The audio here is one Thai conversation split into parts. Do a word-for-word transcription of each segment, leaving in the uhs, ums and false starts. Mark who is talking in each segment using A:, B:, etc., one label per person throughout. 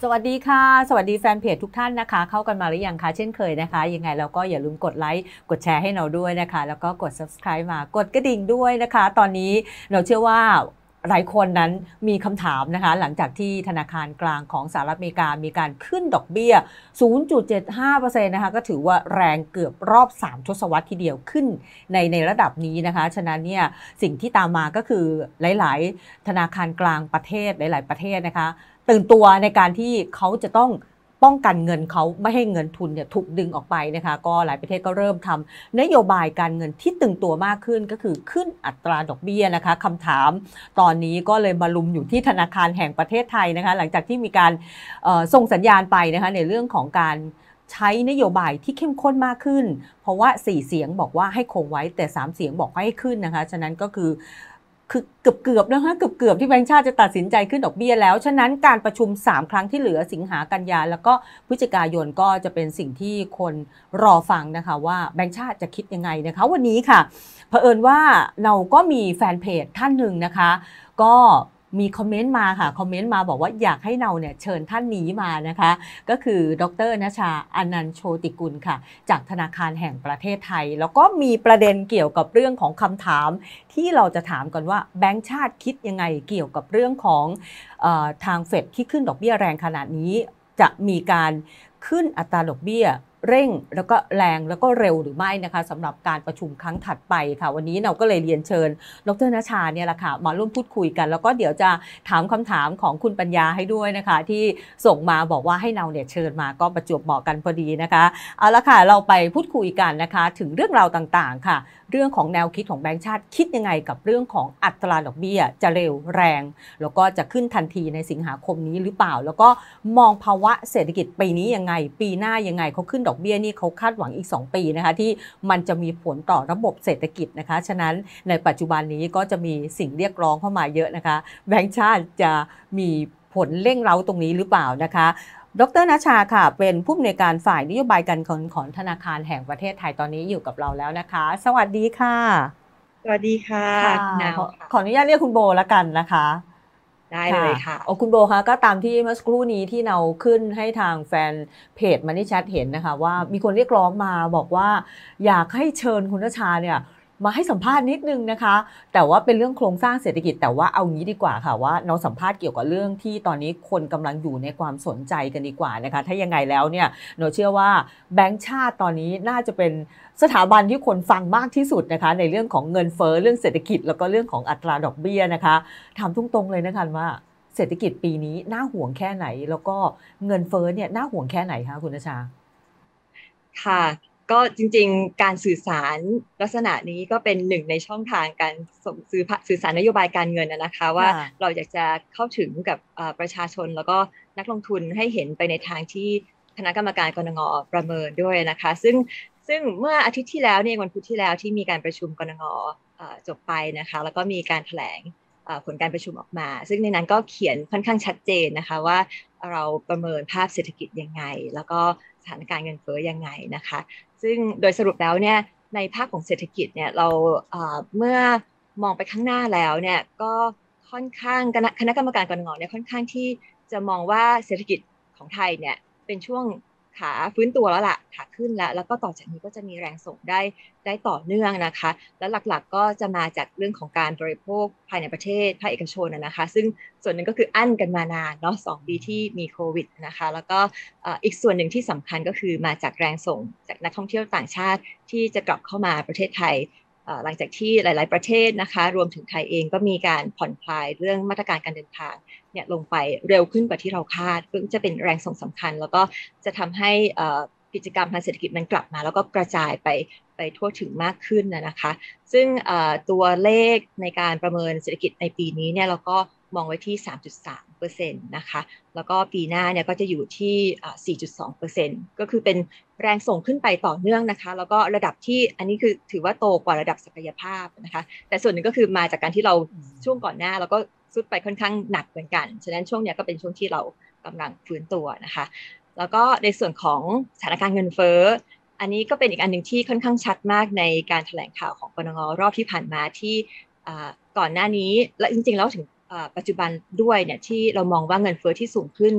A: สวัสดีค่ะสวัสดีแฟนเพจทุกท่านนะคะเข้ากันมาหรือยังคะเช่นเคยนะคะยังไงเราก็อย่าลืมกดไลค์กดแชร์ให้เราด้วยนะคะแล้วก็กด ซับสไครบ์ มากดกระดิ่งด้วยนะคะตอนนี้เราเชื่อว่าหลายคนนั้นมีคำถามนะคะหลังจากที่ธนาคารกลางของสหรัฐอเมริกามีการขึ้นดอกเบี้ย ศูนย์จุดเจ็ดห้าเปอร์เซ็นต์ นะคะก็ถือว่าแรงเกือบรอบสามทศวรรษทีเดียวขึ้นในในระดับนี้นะคะฉะนั้นเนี่ยสิ่งที่ตามมาก็คือหลายๆธนาคารกลางประเทศหลายๆประเทศนะคะตื่นตัวในการที่เขาจะต้องป้องกันเงินเขาไม่ให้เงินทุนเนี่ยถูกดึงออกไปนะคะก็หลายประเทศก็เริ่มทำนโยบายการเงินที่ตึงตัวมากขึ้นก็คือขึ้นอัตราดอกเบี้ยนะคะคำถามตอนนี้ก็เลยมาลุมอยู่ที่ธนาคารแห่งประเทศไทยนะคะหลังจากที่มีการส่งสัญญาณไปนะคะในเรื่องของการใช้นโยบายที่เข้มข้นมากขึ้นเพราะว่าสี่เสียงบอกว่าให้คงไว้แต่สามเสียงบอกให้ขึ้นนะคะฉะนั้นก็คือคือเกือบๆนะคะเกือบๆที่แบงก์ชาติจะตัดสินใจขึ้นดอกเบี้ยแล้วฉะนั้นการประชุมสามครั้งที่เหลือสิงหากันยาแล้วก็พฤศจิกายนก็จะเป็นสิ่งที่คนรอฟังนะคะว่าแบงก์ชาติจะคิดยังไงนะคะวันนี้ค่ะเผอิญว่าเราก็มีแฟนเพจท่านหนึ่งนะคะก็มีคอมเมนต์มาค่ะคอมเมนต์มาบอกว่าอยากให้เราเนี่ยเชิญท่านนี้มานะคะก็คือดร.ณชา อนันต์โชติกุลค่ะจากธนาคารแห่งประเทศไทยแล้วก็มีประเด็นเกี่ยวกับเรื่องของคำถามที่เราจะถามกันว่าแบงก์ชาติคิดยังไงเกี่ยวกับเรื่องของเอ่อทางเฟดที่ขึ้นดอกเบี้ยแรงขนาดนี้จะมีการขึ้นอัตราดอกเบี้ยเร่งแล้วก็แรงแล้วก็เร็วหรือไม่นะคะสำหรับการประชุมครั้งถัดไปค่ะวันนี้เราก็เลยเรียนเชิญดร.ณชาเนี่ยแหละค่ะมาร่วมพูดคุยกันแล้วก็เดี๋ยวจะถามคำถามของคุณปัญญาให้ด้วยนะคะที่ส่งมาบอกว่าให้เราเนี่ยเชิญมาก็ประจวบเหมาะกันพอดีนะคะเอาละค่ะเราไปพูดคุยกันนะคะถึงเรื่องราวต่างๆค่ะเรื่องของแนวคิดของแบงก์ชาติคิดยังไงกับเรื่องของอัตราดอกเบี้ยจะเร็วแรงแล้วก็จะขึ้นทันทีในสิงหาคมนี้หรือเปล่าแล้วก็มองภาวะเศรษฐกิจปีนี้ยังไงปีหน้ายังไงเขาขึ้นดอกเบี้ยนี่เขาคาดหวังอีกสองปีนะคะที่มันจะมีผลต่อระบบเศรษฐกิจนะคะฉะนั้นในปัจจุบันนี้ก็จะมีสิ่งเรียกร้องเข้ามาเยอะนะคะแบงก์ชาติจะมีผลเร่งเร้าตรงนี้หรือเปล่านะคะดร.ณชาค่ะเป็นผู้อำนวยการฝ่ายนโยบายการเงินของธนาคารแห่งประเทศไทยตอนนี้อยู่กับเราแล้วนะคะสวัสดีค่ะ
B: สวัสดีค่ะคุณนาวค่ะ
A: ขออนุญาตเรียกคุณโบแล้วกันนะคะ
B: ได้เลยค่ะ
A: โอ้คุณโบคะก็ตามที่เมื่อสักครู่นี้ที่เราขึ้นให้ทางแฟนเพจมันนี่แชทเห็นนะคะว่ามีคนเรียกร้องมาบอกว่าอยากให้เชิญคุณณชาเนี่ยมาให้สัมภาษณ์นิดนึงนะคะแต่ว่าเป็นเรื่องโครงสร้างเศรษฐกิจแต่ว่าเอางี้ดีกว่าค่ะว่าเราสัมภาษณ์เกี่ยวกับเรื่องที่ตอนนี้คนกำลังอยู่ในความสนใจกันดีกว่านะคะถ้ายังไงแล้วเนี่ยหนูเชื่อว่าแบงก์ชาติตอนนี้น่าจะเป็นสถาบันที่คนฟังมากที่สุดนะคะในเรื่องของเงินเฟ้อเรื่องเศรษฐกิจแล้วก็เรื่องของอัตราดอกเบี้ยนะคะถามตรงๆเลยนะคะว่าเศรษฐกิจปีนี้น่าห่วงแค่ไหนแล้วก็เงินเฟ้อเนี่ยน่าห่วงแค่ไหนคะคุณณชา
B: ค่ะก็จริงๆการสื่อสารลักษณะนี้ก็เป็นหนึ่งในช่องทางการสื่อสื่อสารนโยบายการเงินนะคะว่าเราอยากจะเข้าถึงกับประชาชนแล้วก็นักลงทุนให้เห็นไปในทางที่คณะกรรมการกนงประเมินด้วยนะคะซึ่งซึ่งเมื่ออาทิตย์ที่แล้วเนี่ยวันพุธที่แล้วที่มีการประชุมกนงจบไปนะคะแล้วก็มีการแถลงผลการประชุมออกมาซึ่งในนั้นก็เขียนค่อนข้างชัดเจนนะคะว่าเราประเมินภาพเศรษฐกิจยังไงแล้วก็สถานการณ์เงินเฟ้อยังไงนะคะซึ่งโดยสรุปแล้วเนี่ยในภาคของเศรษฐกิจเนี่ยเราเมื่อมองไปข้างหน้าแล้วเนี่ยก็ค่อนข้างคณะกรรมการกนงเนี่ยค่อนข้างที่จะมองว่าเศรษฐกิจของไทยเนี่ยเป็นช่วงขาฟื้นตัวแล้วล่ะขาขึ้นแล้วแล้วก็ต่อจากนี้ก็จะมีแรงส่งได้ได้ต่อเนื่องนะคะและหลักๆก็จะมาจากเรื่องของการบริโภคภายในประเทศภาคเอกชนนะคะซึ่งส่วนหนึ่งก็คืออั้นกันมานานเนาะสองปีที่มีโควิดนะคะแล้วก็อีกส่วนหนึ่งที่สำคัญก็คือมาจากแรงส่งจากนักท่องเที่ยวต่างชาติที่จะกลับเข้ามาประเทศไทยหลังจากที่หลายๆประเทศนะคะรวมถึงไทยเองก็มีการผ่อนคลายเรื่องมาตรการการเดินทางเนี่ยลงไปเร็วขึ้นกว่าที่เราคาดเพื่อจะเป็นแรงส่งสำคัญแล้วก็จะทำให้กิจกรรมทางเศรษฐกิจมันกลับมาแล้วก็กระจายไปไปทั่วถึงมากขึ้นนะคะซึ่งตัวเลขในการประเมินเศรษฐกิจในปีนี้เนี่ยเราก็มองไว้ที่ สามจุดสามเปอร์เซ็นต์ นะคะแล้วก็ปีหน้าเนี่ยก็จะอยู่ที่ สี่จุดสองเปอร์เซ็นต์ ก็คือเป็นแรงส่งขึ้นไปต่อเนื่องนะคะแล้วก็ระดับที่อันนี้คือถือว่าโตกว่าระดับศักยภาพนะคะแต่ส่วนหนึ่งก็คือมาจากการที่เราช่วงก่อนหน้าแล้วก็ซุดไปค่อนข้างหนักเหมือนกันฉะนั้นช่วงนี้ก็เป็นช่วงที่เรากำลังฟื้นตัวนะคะแล้วก็ในส่วนของสถานการณ์เงินเฟ้ออันนี้ก็เป็นอีกอันหนึ่งที่ค่อนข้างชัดมากในการแถลงข่าวของกนงรอบที่ผ่านมาที่ก่อนหน้านี้และจริงๆแล้วถึงปัจจุบันด้วยเนี่ยที่เรามองว่าเงินเฟ้อที่สูงขึ้น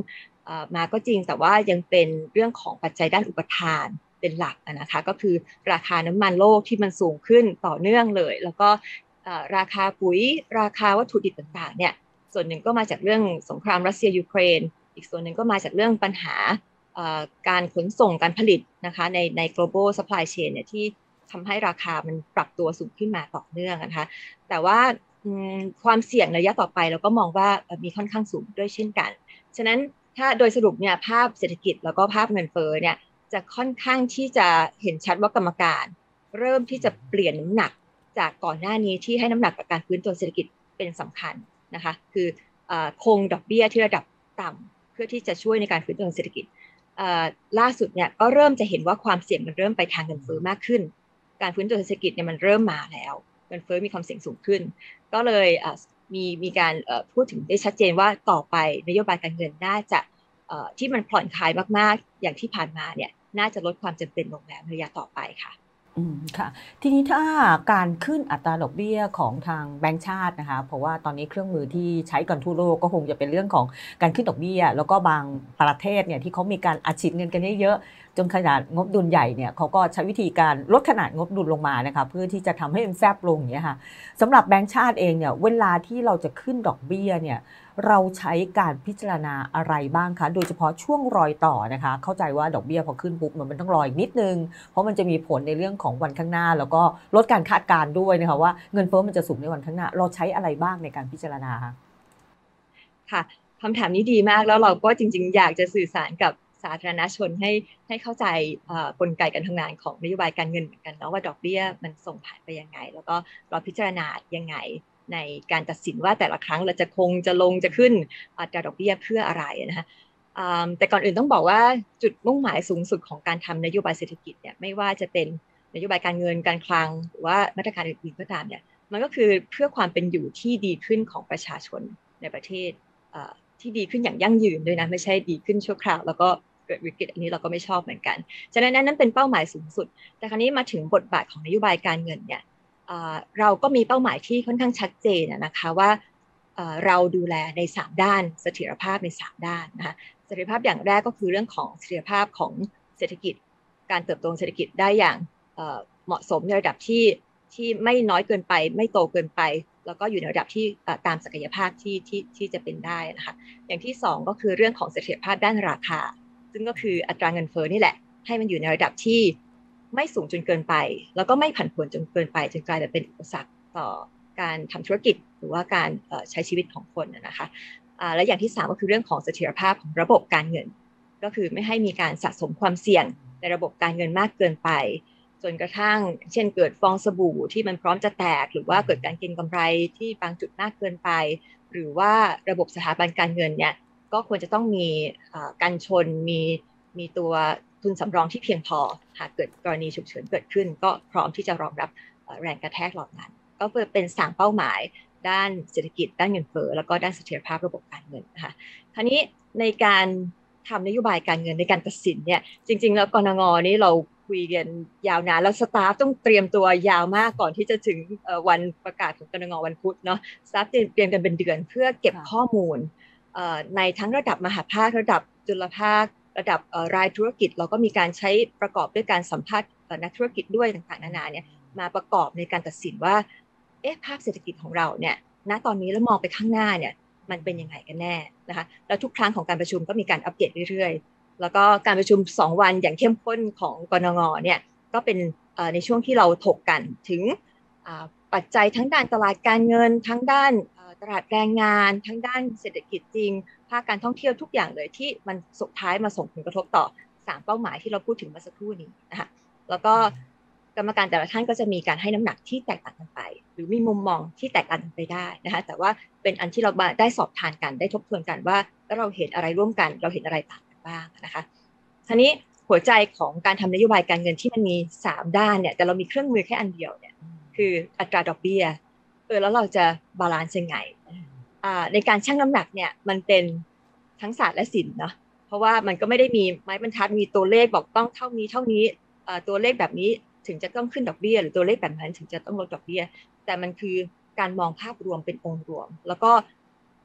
B: มาก็จริงแต่ว่ายังเป็นเรื่องของปัจจัยด้านอุปทานเป็นหลักนะคะก็คือราคาน้ำมันโลกที่มันสูงขึ้นต่อเนื่องเลยแล้วก็ราคาปุ๋ยราคาวัตถุดิบต่างๆเนี่ยส่วนหนึ่งก็มาจากเรื่องสงครามรัสเซียยูเครนอีกส่วนหนึ่งก็มาจากเรื่องปัญหาการขนส่งการผลิตนะคะในใน global supply chain เนี่ยที่ทำให้ราคามันปรับตัวสูงขึ้นมาต่อเนื่องนะคะแต่ว่าความเสี่ยงระยะต่อไปเราก็มองว่ามีค่อนข้างสูงด้วยเช่นกันฉะนั้นถ้าโดยสรุปเนี่ยภาพเศรษฐกิจแล้วก็ภาพเงินเฟ้อเนี่ยจะค่อนข้างที่จะเห็นชัดว่ากรรมการเริ่มที่จะเปลี่ยนน้ำหนักจากก่อนหน้านี้ที่ให้น้ำหนักกับการฟื้นตัวเศรษฐกิจเป็นสำคัญนะคะคือคงดอกเบี้ยที่ระดับต่ำเพื่อที่จะช่วยในการฟื้นตัวเศรษฐกิจล่าสุดเนี่ยก็เริ่มจะเห็นว่าความเสี่ยงมันเริ่มไปทางเงินเฟ้อมากขึ้นการฟื้นตัวเศรษฐกิจเนี่ยมันเริ่มมาแล้วเงินเฟ้อมีความเสี่ยงสูงขึ้นก็เลยมีมีการพูดถึงได้ชัดเจนว่าต่อไปนโยบายการเงินน่าจะที่มันผ่อนคลายมากๆอย่างที่ผ่านมาเนี่ยน่าจะลดความจำเป็นลงแล้วในระยะต่อไปค่ะ
A: อืมค่ะทีนี้ถ้าการขึ้นอัตราดอกเบี้ยของทางแบงก์ชาตินะคะเพราะว่าตอนนี้เครื่องมือที่ใช้กันทั่วโลกก็คงจะเป็นเรื่องของการขึ้นดอกเบี้ยแล้วก็บางประเทศเนี่ยที่เขามีการอัดฉีดเงินกันเยอะๆจนขนาดงบดุลใหญ่เนี่ยเขาก็ใช้วิธีการลดขนาดงบดุลลงมานะคะเพื่อที่จะทำให้มันแฟบลงอย่างเงี้ยค่ะสำหรับแบงก์ชาติเองเนี่ยเวลาที่เราจะขึ้นดอกเบี้ยเนี่ยเราใช้การพิจารณาอะไรบ้างคะโดยเฉพาะช่วงรอยต่อนะคะเข้าใจว่าดอกเบี้ยพอขึ้นปุ๊บมันต้องรออีกนิดนึงเพราะมันจะมีผลในเรื่องของวันข้างหน้าแล้วก็ลดการคาดการณ์ด้วยนะคะว่าเงินเฟ้อมันจะสูงในวันข้างหน้าเราใช้อะไรบ้างในการพิจารณาคะ
B: ค่ะคำถามนี้ดีมากแล้วเราก็จริงๆอยากจะสื่อสารกับสาธารณชนให้ให้เข้าใจกลไกการทำงานของนโยบายการเงินเหมือนกันเนาะว่าดอกเบี้ยมันส่งผ่านไปยังไงแล้วก็เราพิจารณายังไงในการตัดสินว่าแต่ละครั้งเราจะคงจะลงจะขึ้นอัตราดอกเบี้ยเพื่ออะไรนะคะแต่ก่อนอื่นต้องบอกว่าจุดมุ่งหมายสูงสุดของการทำนโยบายเศรษฐกิจเนี่ยไม่ว่าจะเป็นนโยบายการเงินการคลังหรือว่ามาตรการอื่นๆก็ตามเนี่ยมันก็คือเพื่อความเป็นอยู่ที่ดีขึ้นของประชาชนในประเทศที่ดีขึ้นอย่างยั่งยืนด้วยนะไม่ใช่ดีขึ้นชั่วคราวแล้วก็เกิดวิกฤตอันนี้เราก็ไม่ชอบเหมือนกันฉะนั้นนั่นเป็นเป้าหมายสูงสุดแต่คราวนี้มาถึงบทบาทของนโยบายการเงินเนี่ยเราก็มีเป้าหมายที่ค่อนข้างชัดเจนนะคะว่าเราดูแลในสามด้านเสถียรภาพในสามด้านนะคะเสถียรภาพอย่างแรกก็คือเรื่องของเสถียรภาพของเศรษฐกิจการเติบโตเศรษฐกิจได้อย่างเหมาะสมในระดับที่ที่ไม่น้อยเกินไปไม่โตเกินไปแล้วก็อยู่ในระดับที่ตามศักยภาพที่ที่ที่จะเป็นได้นะคะอย่างที่สองก็คือเรื่องของเสถียรภาพด้านราคาซึ่งก็คืออัตราเงินเฟ้อนี่แหละให้มันอยู่ในระดับที่ไม่สูงจนเกินไปแล้วก็ไม่ผันผวนจนเกินไปจนกลายเป็นอุปสรรคต่อการทำธุรกิจหรือว่าการใช้ชีวิตของคนนะคะและอย่างที่สามก็คือเรื่องของเสถียรภาพของระบบการเงินก็คือไม่ให้มีการสะสมความเสี่ยงในระบบการเงินมากเกินไปจนกระทั่งเช่นเกิดฟองสบู่ที่มันพร้อมจะแตกหรือว่าเกิดการเก็งกำไรที่บางจุดมากเกินไปหรือว่าระบบสถาบันการเงินเนี่ยก็ควรจะต้องมีการชนมีมีตัวทุนสำรองที่เพียงพอหากเกิดกรณีฉุกเฉินเกิดขึ้นก็พร้อมที่จะรองรับแรงกระแทกเหล่านั้นก็เป็นสามเป้าหมายด้านเศรษฐกิจด้านเงินเฟ้อแล้วก็ด้านเสถียรภาพระบบการเงินนะคะคราวนี้ในการทำนโยบายการเงินในการตัดสินเนี่ยจริงๆแล้วกนง.นี่เราคุยกันยาวนานแล้วสตาฟต้องเตรียมตัวยาวมากก่อนที่จะถึงวันประกาศของกนง.วันพุธเนาะสตาฟเตรียมกันเป็นเดือนเพื่อเก็บข้อมูลในทั้งระดับมหาภาคระดับจุลภาคระดับรายธุรกิจเราก็มีการใช้ประกอบด้วยการสัมภาษณ์นักธุรกิจด้วยต่างๆนานาเนี่ยมาประกอบในการตัดสินว่าเอ๊ะภาพเศรษฐกิจของเราเนี่ยณตอนนี้แล้วมองไปข้างหน้าเนี่ยมันเป็นยังไงกันแน่นะคะแล้วทุกครั้งของการประชุมก็มีการอัปเดตเรื่อยๆแล้วก็การประชุมสองวันอย่างเข้มข้นของกนง.เนี่ยก็เป็นในช่วงที่เราถกกันถึงปัจจัยทั้งด้านตลาดการเงินทั้งด้านตลาดแรงงานทั้งด้านเศรษฐกิจจริงภาคการท่องเที่ยวทุกอย่างเลยที่มันสุดท้ายมาส่งผลกระทบต่อสามเป้าหมายที่เราพูดถึงเมื่อสักครู่นี้นะคะแล้วก็กรรมการแต่ละท่านก็จะมีการให้น้ำหนักที่แตกต่างกันไปหรือมีมุมมองที่แตกต่างกันไปได้นะคะแต่ว่าเป็นอันที่เราได้สอบทานกันได้ทบทวนกันว่าเราเห็นอะไรร่วมกันเราเห็นอะไรต่างกันบ้างนะคะทีนี้หัวใจของการทำนโยบายการเงินที่มันมีสามด้านเนี่ยแต่เรามีเครื่องมือแค่อันเดียวเนี่ยคืออัตราดอกเบี้ยเออแล้วเราจะบาลานซ์ยังไงในการชั่งน้ำหนักเนี่ยมันเป็นทั้งศาสตร์และศิลป์เนาะเพราะว่ามันก็ไม่ได้มีไม้บรรทัดมีตัวเลขบอกต้องเท่านี้เท่านี้ตัวเลขแบบนี้ถึงจะต้องขึ้นดอกเบี้ยหรือตัวเลขแบบนั้นถึงจะต้องลดดอกเบี้ยแต่มันคือการมองภาพรวมเป็นองค์รวมแล้วก็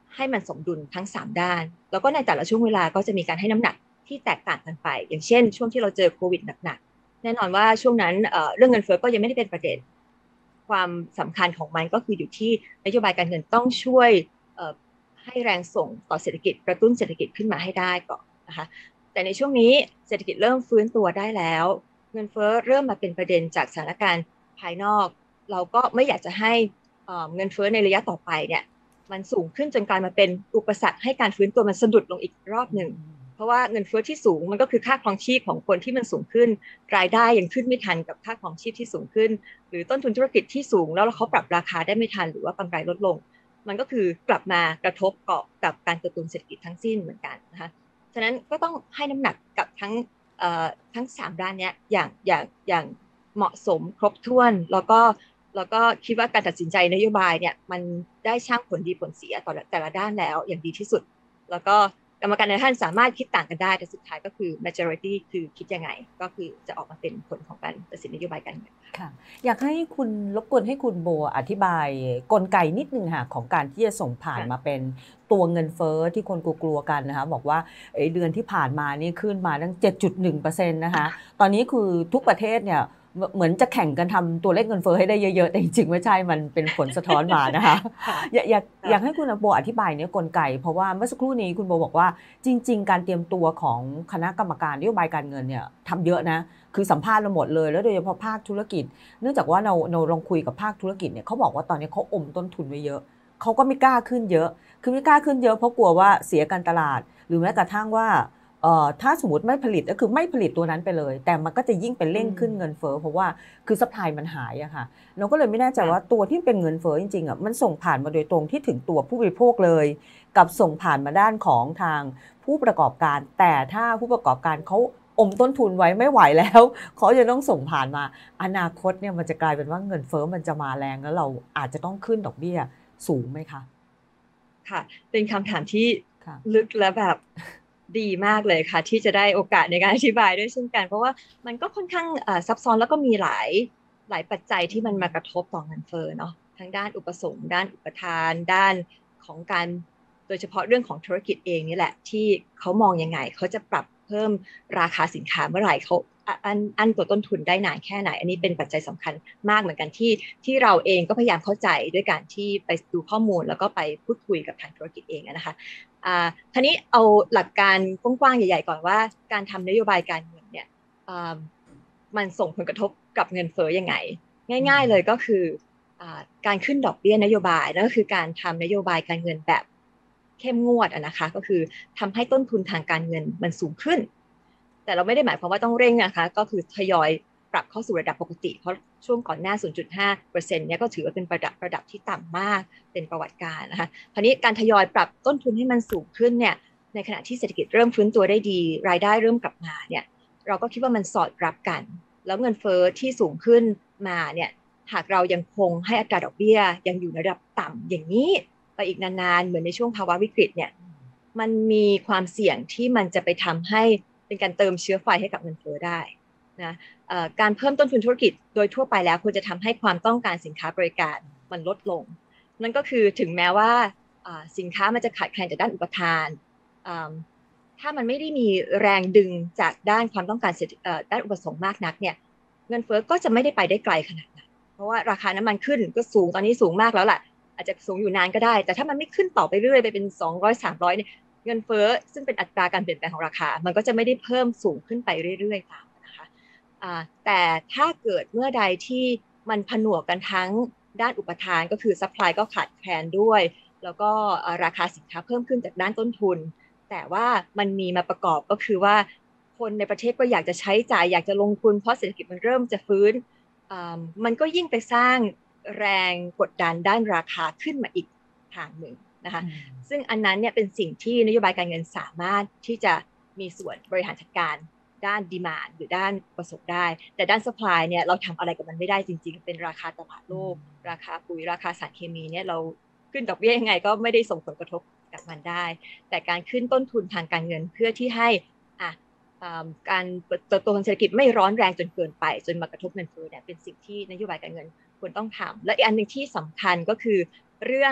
B: ให้มันสมดุลทั้งสามด้านแล้วก็ในแต่ละช่วงเวลาก็จะมีการให้น้ำหนักที่แตกต่างกันไปอย่างเช่นช่วงที่เราเจอโควิดหนักๆแน่นอนว่าช่วงนั้นเอ่อเรื่องเงินเฟ้อก็ยังไม่ได้เป็นประเด็นความสำคัญของมันก็คืออยู่ที่นโยบายการเงินต้องช่วยเอ่อให้แรงส่งต่อเศรษฐกิจกระตุ้นเศรษฐกิจขึ้นมาให้ได้ก่อนนะคะแต่ในช่วงนี้เศรษฐกิจเริ่มฟื้นตัวได้แล้วเงินเฟ้อเริ่มมาเป็นประเด็นจากสถานการณ์ภายนอกเราก็ไม่อยากจะให้เงินเฟ้อในระยะต่อไปเนี่ยมันสูงขึ้นจนกลายมาเป็นอุปสรรคให้การฟื้นตัวมันสะดุดลงอีกรอบหนึ่งเพราะว่าเงินเฟ้อที่สูงมันก็คือค่าครองชีพของคนที่มันสูงขึ้นรายได้ยังขึ้นไม่ทันกับค่าครองชีพที่สูงขึ้นหรือต้นทุนธุรกิจที่สูงแล้วเขาปรับราคาได้ไม่ทันหรือว่ากำไรลดลงมันก็คือกลับมากระทบเกาะกับการกระตุ้นเศรษฐกิจทั้งสิ้นเหมือนกันนะคะฉะนั้นก็ต้องให้น้ำหนักกับทั้งเอ่อทั้งสามด้านนี้อย่างอย่างอย่างเหมาะสมครบถ้วนแล้วก็แล้วก็คิดว่าการตัดสินใจนโยบายเนี่ยมันได้ช่างผลดีผลเสียต่อแต่ละด้านแล้วอย่างดีที่สุดแล้วก็กรรมการในท่านสามารถคิดต่างกันได้แต่สุดท้ายก็คือ majority คือคิดยังไงก็คือจะออกมาเป็นผลของการตัดสินนโยบายการเงิน
A: ค่ะอยากให้คุณรบกวนให้คุณโบอธิบายกลไกนิดนึงค่ะของการที่จะส่งผ่านมาเป็นตัวเงินเฟ้อที่คนกลัวๆกันนะคะบอกว่าเดือนที่ผ่านมานี่ขึ้นมาตั้ง เจ็ดจุดหนึ่งเปอร์เซ็นต์ นะคะตอนนี้คือทุกประเทศเนี่ยเหมือนจะแข่งกันทำตัวเลขเงินเฟ้อให้ได้เยอะๆแต่จริงๆไม่ใช่มันเป็นผลสะท้อนมานะคะอยากอยากอยากให้คุณโบอธิบายเนี่ยกลไกเพราะว่าเมื่อสักครู่นี้คุณโบบอกว่าจริงๆการเตรียมตัวของคณะกรรมการนโยบายการเงินเนี่ยทำเยอะนะคือสัมภาษณ์เราหมดเลยแล้วโดยเฉพาะภาคธุรกิจเนื่องจากว่าเราเราลองคุยกับภาคธุรกิจเนี่ยเขาบอกว่าตอนนี้เขาอมต้นทุนไว้เยอะเขาก็ไม่กล้าขึ้นเยอะคือไม่กล้าขึ้นเยอะเพราะกลัวว่าเสียการตลาดหรือแม้กระทั่งว่าเอ่อถ้าสมมติไม่ผลิตก็คือไม่ผลิตตัวนั้นไปเลยแต่มันก็จะยิ่งเป็นเร่งขึ้นเงินเฟ้อเพราะว่าคือซัพพลายมันหายอะค่ะเราก็เลยไม่แน่ใจว่าตัวที่เป็นเงินเฟ้อจริงๆอะมันส่งผ่านมาโดยตรงที่ถึงตัวผู้บริโภคเลยกับส่งผ่านมาด้านของทางผู้ประกอบการแต่ถ้าผู้ประกอบการเขาอมต้นทุนไว้ไม่ไหวแล้วเขาจะต้องส่งผ่านมาอนาคตเนี่ยมันจะกลายเป็นว่าเงินเฟ้อมันจะมาแรงแล้วเราอาจจะต้องขึ้นดอกเบี้ยสูงไหมคะ
B: ค่ะเป็นคำถามที่ลึกและแบบดีมากเลยค่ะที่จะได้โอกาสในการอธิบายด้วยเช่นกันเพราะว่ามันก็ค่อนข้างซับซ้อนแล้วก็มีหลายหลายปัจจัยที่มันมากระทบต่อเงินเฟ้อเนาะทั้งด้านอุปสงค์ด้านอุปทานด้านของการโดยเฉพาะเรื่องของธุรกิจเองนี่แหละที่เขามองยังไงเขาจะปรับเพิ่มราคาสินค้าเมื่อไหร่เขาอันอันตัวต้นทุนได้นานแค่ไหนอันนี้เป็นปัจจัยสำคัญมากเหมือนกันที่ที่เราเองก็พยายามเข้าใจด้วยการที่ไปดูข้อมูลแล้วก็ไปพูดคุยกับทางธุรกิจเองนะคะอ่าทีนี้เอาหลักการกว้างๆใหญ่ๆก่อนว่าการทำนโยบายการเงินเนี่ยมันส่งผลกระทบกับเงินเฟ้อยังไงง่ายๆเลยก็คือการขึ้นดอกเบี้ยนโยบายนั่นก็คือการทำนโยบายการเงินแบบเข้มงวดนะคะก็คือทำให้ต้นทุนทางการเงินมันสูงขึ้นแต่เราไม่ได้หมายความว่าต้องเร่งนะคะก็คือทยอยปรับเข้าสู่ระดับปกติเพราะช่วงก่อนหน้า ศูนย์จุดห้าเปอร์เซ็นต์ เนี่ยก็ถือว่าเป็นระดับระดับที่ต่ำมากเป็นประวัติการนะคะคราวนี้การทยอยปรับต้นทุนให้มันสูงขึ้นเนี่ยในขณะที่เศรษฐกิจเริ่มฟื้นตัวได้ดีรายได้เริ่มกลับมาเนี่ยเราก็คิดว่ามันสอดรับกันแล้วเงินเฟ้อที่สูงขึ้นมาเนี่ยหากเรายังคงให้อัตราดอกเบี้ยยังอยู่ในระดับต่ำอย่างนี้ไปอีกนานๆเหมือนในช่วงภาวะวิกฤตเนี่ยมันมีความเสี่ยงที่มันจะไปทำให้เป็นการเติมเชื้อไฟให้กับเงินเฟ้อได้นะการเพิ่มต้นทุนธุรกิจโดยทั่วไปแล้วควรจะทำให้ความต้องการสินค้าบริการมันลดลงนั่นก็คือถึงแม้ว่าสินค้ามันจะขาดแคลนจากด้านอุปทานถ้ามันไม่ได้มีแรงดึงจากด้านความต้องการด้านอุปสงค์มากนักเนี่ยเงินเฟ้อก็จะไม่ได้ไปได้ไกลขนาดนั้นเพราะว่าราคาน้ำมันขึ้นก็สูงตอนนี้สูงมากแล้วล่ะอาจจะสูงอยู่นานก็ได้แต่ถ้ามันไม่ขึ้นต่อไปเรื่อยไปเป็นสองร้อย สามร้อยเนี่ยเงินเฟ้อซึ่งเป็นอัตราการเปลี่ยนแปลงของราคามันก็จะไม่ได้เพิ่มสูงขึ้นไปเรื่อยๆตามแต่ถ้าเกิดเมื่อใดที่มันผนวกกันทั้งด้านอุปทานก็คือซัพพลายก็ขาดแคลนด้วยแล้วก็ราคาสินค้าเพิ่มขึ้นจากด้านต้นทุนแต่ว่ามันมีมาประกอบก็คือว่าคนในประเทศก็อยากจะใช้จ่ายอยากจะลงทุนเพราะเศรษฐกิจมันเริ่มจะฟื้นมันก็ยิ่งไปสร้างแรงกดดันด้านราคาขึ้นมาอีกทางหนึ่งนะคะซึ่งอันนั้นเนี่ยเป็นสิ่งที่นโยบายการเงินสามารถที่จะมีส่วนบริหารจัดการด้านดีมานด์หรือด้านประสบได้แต่ด้าน supply เนี่ยเราทำอะไรกับมันไม่ได้จริงๆเป็นราคาตลาดโลกราคาปุ๋ยราคาสารเคมีเนี่ยเราขึ้นดอกเบี้ยยังไงก็ไม่ได้ส่งผลกระทบกับมันได้แต่การขึ้นต้นทุนทางการเงินเพื่อที่ให้อ่ะการเติบโตทางเศรษฐกิจไม่ร้อนแรงจนเกินไปจนมากระทบเงินเฟ้อเนี่ยเป็นสิ่งที่นโยบายการเงินควรต้องทำและอีกอันหนึ่งที่สำคัญก็คือเรื่อง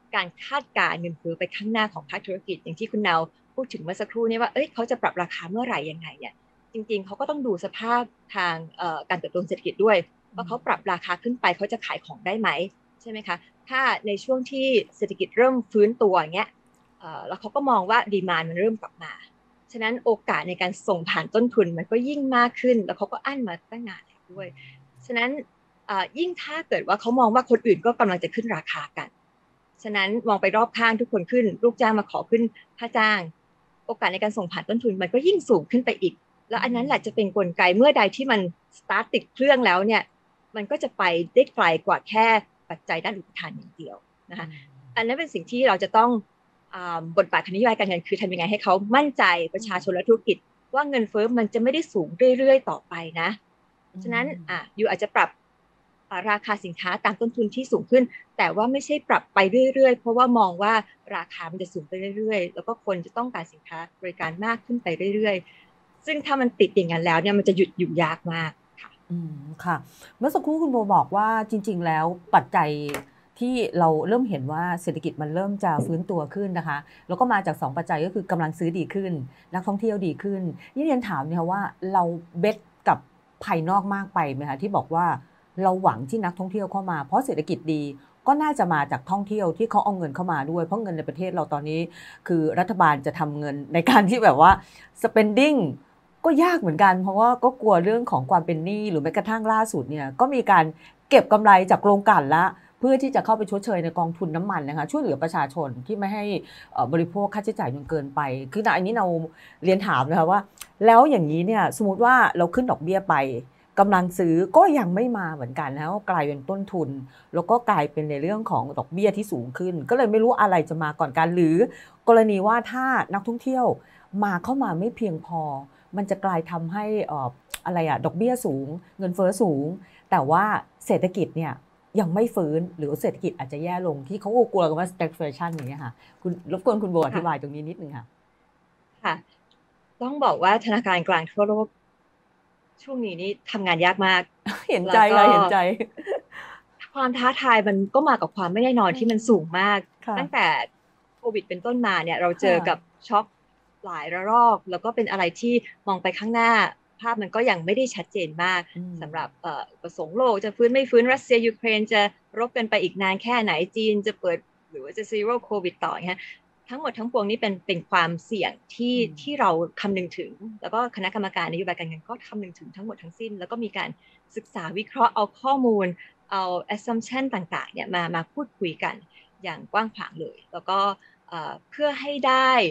B: การคาดการณ์เงินเฟ้อไปข้างหน้าของภาคธุรกิจอย่างที่คุณนาวพูดถึงเมื่อสักครู่นี้ว่าเอ้ยเขาจะปรับราคาเมื่อไหร่ยังไงเนี่ยจริงๆเขาก็ต้องดูสภาพทางการเติบโตเศรษฐกิจด้วยว่าเขาปรับราคาขึ้นไปเขาจะขายของได้ไหมใช่ไหมคะถ้าในช่วงที่เศรษฐกิจเริ่มฟื้นตัวเงี้ยแล้วเขาก็มองว่าดีมานด์มันเริ่มกลับมาฉะนั้นโอกาสในการส่งผ่านต้นทุนมันก็ยิ่งมากขึ้นแล้วเขาก็อั้นมาตั้งนานแล้วด้วยฉะนั้นยิ่งถ้าเกิดว่าเขามองว่าคนอื่นก็กำลังจะขึ้นราคากันฉะนั้นมองไปรอบข้างทุกคนขึ้นลูกจ้างมาขอขึ้นค่าจ้างโอกาสในการส่งผ่านต้นทุนมันก็ยิ่งสูงขึ้นไปอีกแล้วอันนั้นแหละจะเป็นกลไกเมื่อใดที่มันสตาร์ทติดเครื่องแล้วเนี่ยมันก็จะไปได้ไกลกว่าแค่ปัจจัยด้านอุปทานอย่างเดียวนะคะอันนั้นเป็นสิ่งที่เราจะต้องบทบาทของนโยบายการเงินคือทำยังไงให้เขามั่นใจประชาชนและธุรกิจว่าเงินเฟ้อมันจะไม่ได้สูงเรื่อยๆต่อไปนะฉะนั้นอ่ะอยู่อาจจะปรับราคาสินค้าตามต้นทุนที่สูงขึ้นแต่ว่าไม่ใช่ปรับไปเรื่อยๆเพราะว่ามองว่าราคามันจะสูงไปเรื่อยๆแล้วก็คนจะต้องการสินค้าบริการมากขึ้นไปเรื่อยๆซึ่งถ้ามันติดอย่างนั้นแล้วเนี่ยมันจะหยุดอยู่ยากมากค่ะ
A: อืมค่ะเมื่อสักครู่คุณโบบอกว่าจริงๆแล้วปัจจัยที่เราเริ่มเห็นว่าเศรษฐกิจมันเริ่มจะฟื้นตัวขึ้นนะคะแล้วก็มาจากสองปัจจัยก็คือกำลังซื้อดีขึ้นนักท่องเที่ยวดีขึ้นนี่เรียนถามเนี่ยว่าเราเบ็ดกับภายนอกมากไปไหมคะที่บอกว่าเราหวังที่นักท่องเที่ยวเข้ามาเพราะเศรษฐกิจดีก็น่าจะมาจากท่องเที่ยวที่เขาเอาเงินเข้ามาด้วยเพราะเงินในประเทศเราตอนนี้คือรัฐบาลจะทำเงินในการที่แบบว่า spending ก็ยากเหมือนกันเพราะว่าก็กลัวเรื่องของความเป็นหนี้หรือแม้กระทั่งล่าสุดเนี่ยก็มีการเก็บกำไรจากโรงกลั่นละเพื่อที่จะเข้าไปชดเชยในกองทุนน้ำมันนะคะช่วยเหลือประชาชนที่ไม่ให้บริโภคค่าใช้จ่ายจนเกินไปคืออันนี้เราเรียนถามนะคะว่าแล้วอย่างนี้เนี่ยสมมติว่าเราขึ้นดอกเบี้ยไปกำลังซื้อก็ยังไม่มาเหมือนกันนะกลายเป็นต้นทุนแล้วก็กลายเป็นในเรื่องของดอกเบี้ยที่สูงขึ้นก็เลยไม่รู้อะไรจะมาก่อนกันหรือกรณีว่าถ้านักท่องเที่ยวมาเข้ามาไม่เพียงพอมันจะกลายทำให้อะไรอะดอกเบี้ยสูงเงินเฟ้อสูงแต่ว่าเศรษฐกิจเนี่ยยังไม่ฟื้นหรือเศรษฐกิจอาจจะแย่ลงที่เขากลัวกันว่า stagflation อย่างเงี้ยค่ะคุณรบกวนคุณโบอธิบายตรงนี้นิดนึงค่ะ
B: ค่ะต้องบอกว่าธนาคารกลางทั่วโลกช่วงนี้นี่ทำงานยากมาก
A: เห็นใจค่ะเห็นใจ
B: ความท้าทายมันก็มากับความไม่แน่นอนที่มันสูงมากตั้งแต่โควิดเป็นต้นมาเนี่ยเราเจอกับช็อคหลายระลอกแล้วก็เป็นอะไรที่มองไปข้างหน้าภาพมันก็ยังไม่ได้ชัดเจนมากสำหรับประสงค์โลกจะฟื้นไม่ฟื้นรัสเซียยูเครนจะรบกันไปอีกนานแค่ไหนจีนจะเปิดหรือว่าจะซีโร่โควิดต่อเงี้ยทั้งหมดทั้งปวงนี้เป็นเป็นความเสี่ยงที่ที่เราคำนึงถึงแล้วก็คณะกรรมการนโยบายการเงินก็คำนึงถึงทั้งหมดทั้งสิ้นแล้วก็มีการศึกษาวิเคราะห์เอาข้อมูลเอา assumption ต่างๆเนี่ยมามาพูดคุยกันอย่างกว้างขวางเลยแล้วก็เพื่อให้ได้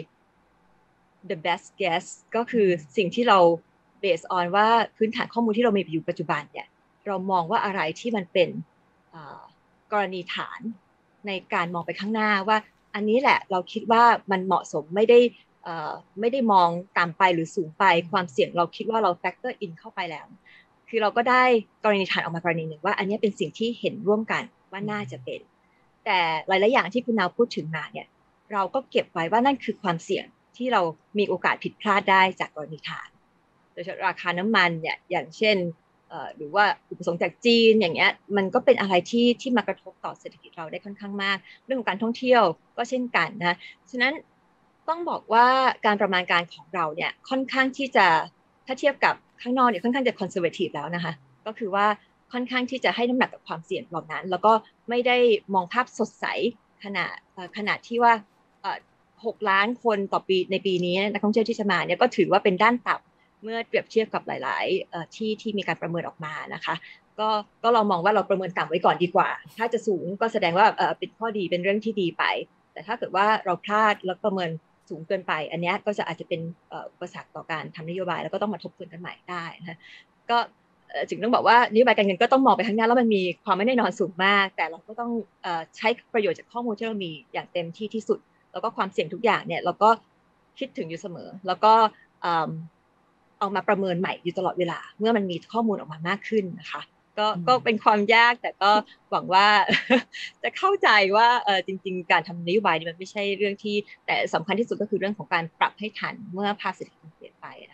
B: the best guess ก็คือสิ่งที่เรา based on ว่าพื้นฐานข้อมูลที่เรามีอยู่ปัจจุบันเนี่ยเรามองว่าอะไรที่มันเป็นกรณีฐานในการมองไปข้างหน้าว่าอันนี้แหละเราคิดว่ามันเหมาะสมไม่ได้ไม่ได้มองต่ำไปหรือสูงไปความเสี่ยงเราคิดว่าเรา factor in เข้าไปแล้วคือเราก็ได้กรณีฐานออกมากรณีหนึ่งว่าอันนี้เป็นสิ่งที่เห็นร่วมกันว่าน่าจะเป็นแต่หลายๆอย่างที่คุณนาวพูดถึงมาเนี่ยเราก็เก็บไว้ว่านั่นคือความเสี่ยงที่เรามีโอกาสผิดพลาดได้จากกรณีฐานโดยเฉพาะราคาน้ำมันเนี่ยอย่างเช่นหรือว่าอุปสงค์จากจีนอย่างเงี้ยมันก็เป็นอะไรที่ที่มากระทบต่อเศรษฐกิจเราได้ค่อนข้างมากเรื่องของการท่องเที่ยวก็เช่นกันนะฉะนั้นต้องบอกว่าการประมาณการของเราเนี่ยค่อนข้างที่จะถ้าเทียบกับข้างนอกเนี่ยค่อนข้างจะคอนเซอร์เวทีฟแล้วนะคะก็คือว่าค่อนข้างที่จะให้น้ำหนักกับความเสี่ยงเหล่านั้นแล้วก็ไม่ได้มองภาพสดใสขนาดขนาดที่ว่าหกล้านคนต่อปีในปีนี้นักท่องเที่ยวที่จะมาเนี่ยก็ถือว่าเป็นด้านต่ำเมื่อเปรียบเทียบกับหลายๆที่ที่มีการประเมินออกมานะคะก็ก็เรามองว่าเราประเมินต่ำไว้ก่อนดีกว่าถ้าจะสูงก็แสดงว่าเป็นข้อดีเป็นเรื่องที่ดีไปแต่ถ้าเกิดว่าเราพลาดแล้วประเมินสูงเกินไปอันนี้ก็จะอาจจะเป็นอุปสรรคต่อการทำนโยบายแล้วก็ต้องมาทบทวนกันใหม่ได้นะก็จึงต้องบอกว่านโยบายการเงินก็ต้องมองไปข้างหน้าแล้วมันมีความไม่แน่นอนสูงมากแต่เราก็ต้องใช้ประโยชน์จากข้อมูลที่เรามีอย่างเต็มที่ที่สุดแล้วก็ความเสี่ยงทุกอย่างเนี่ยเราก็คิดถึงอยู่เสมอแล้วก็เอามาประเมินใหม่อยู่ตลอดเวลาเมื่อมันมีข้อมูลออกมามากขึ้นนะคะก็ก็เป็นความยากแต่ก็หวังว่าจะเข้าใจว่าเออจริงๆการทำนโยบายนี่มันไม่ใช่เรื่องที่แต่สำคัญที่สุดก็คือเรื่องของการปรับให้ทันเมื่อภาพเศรษฐกิจเปลี่ยนไปนะคะ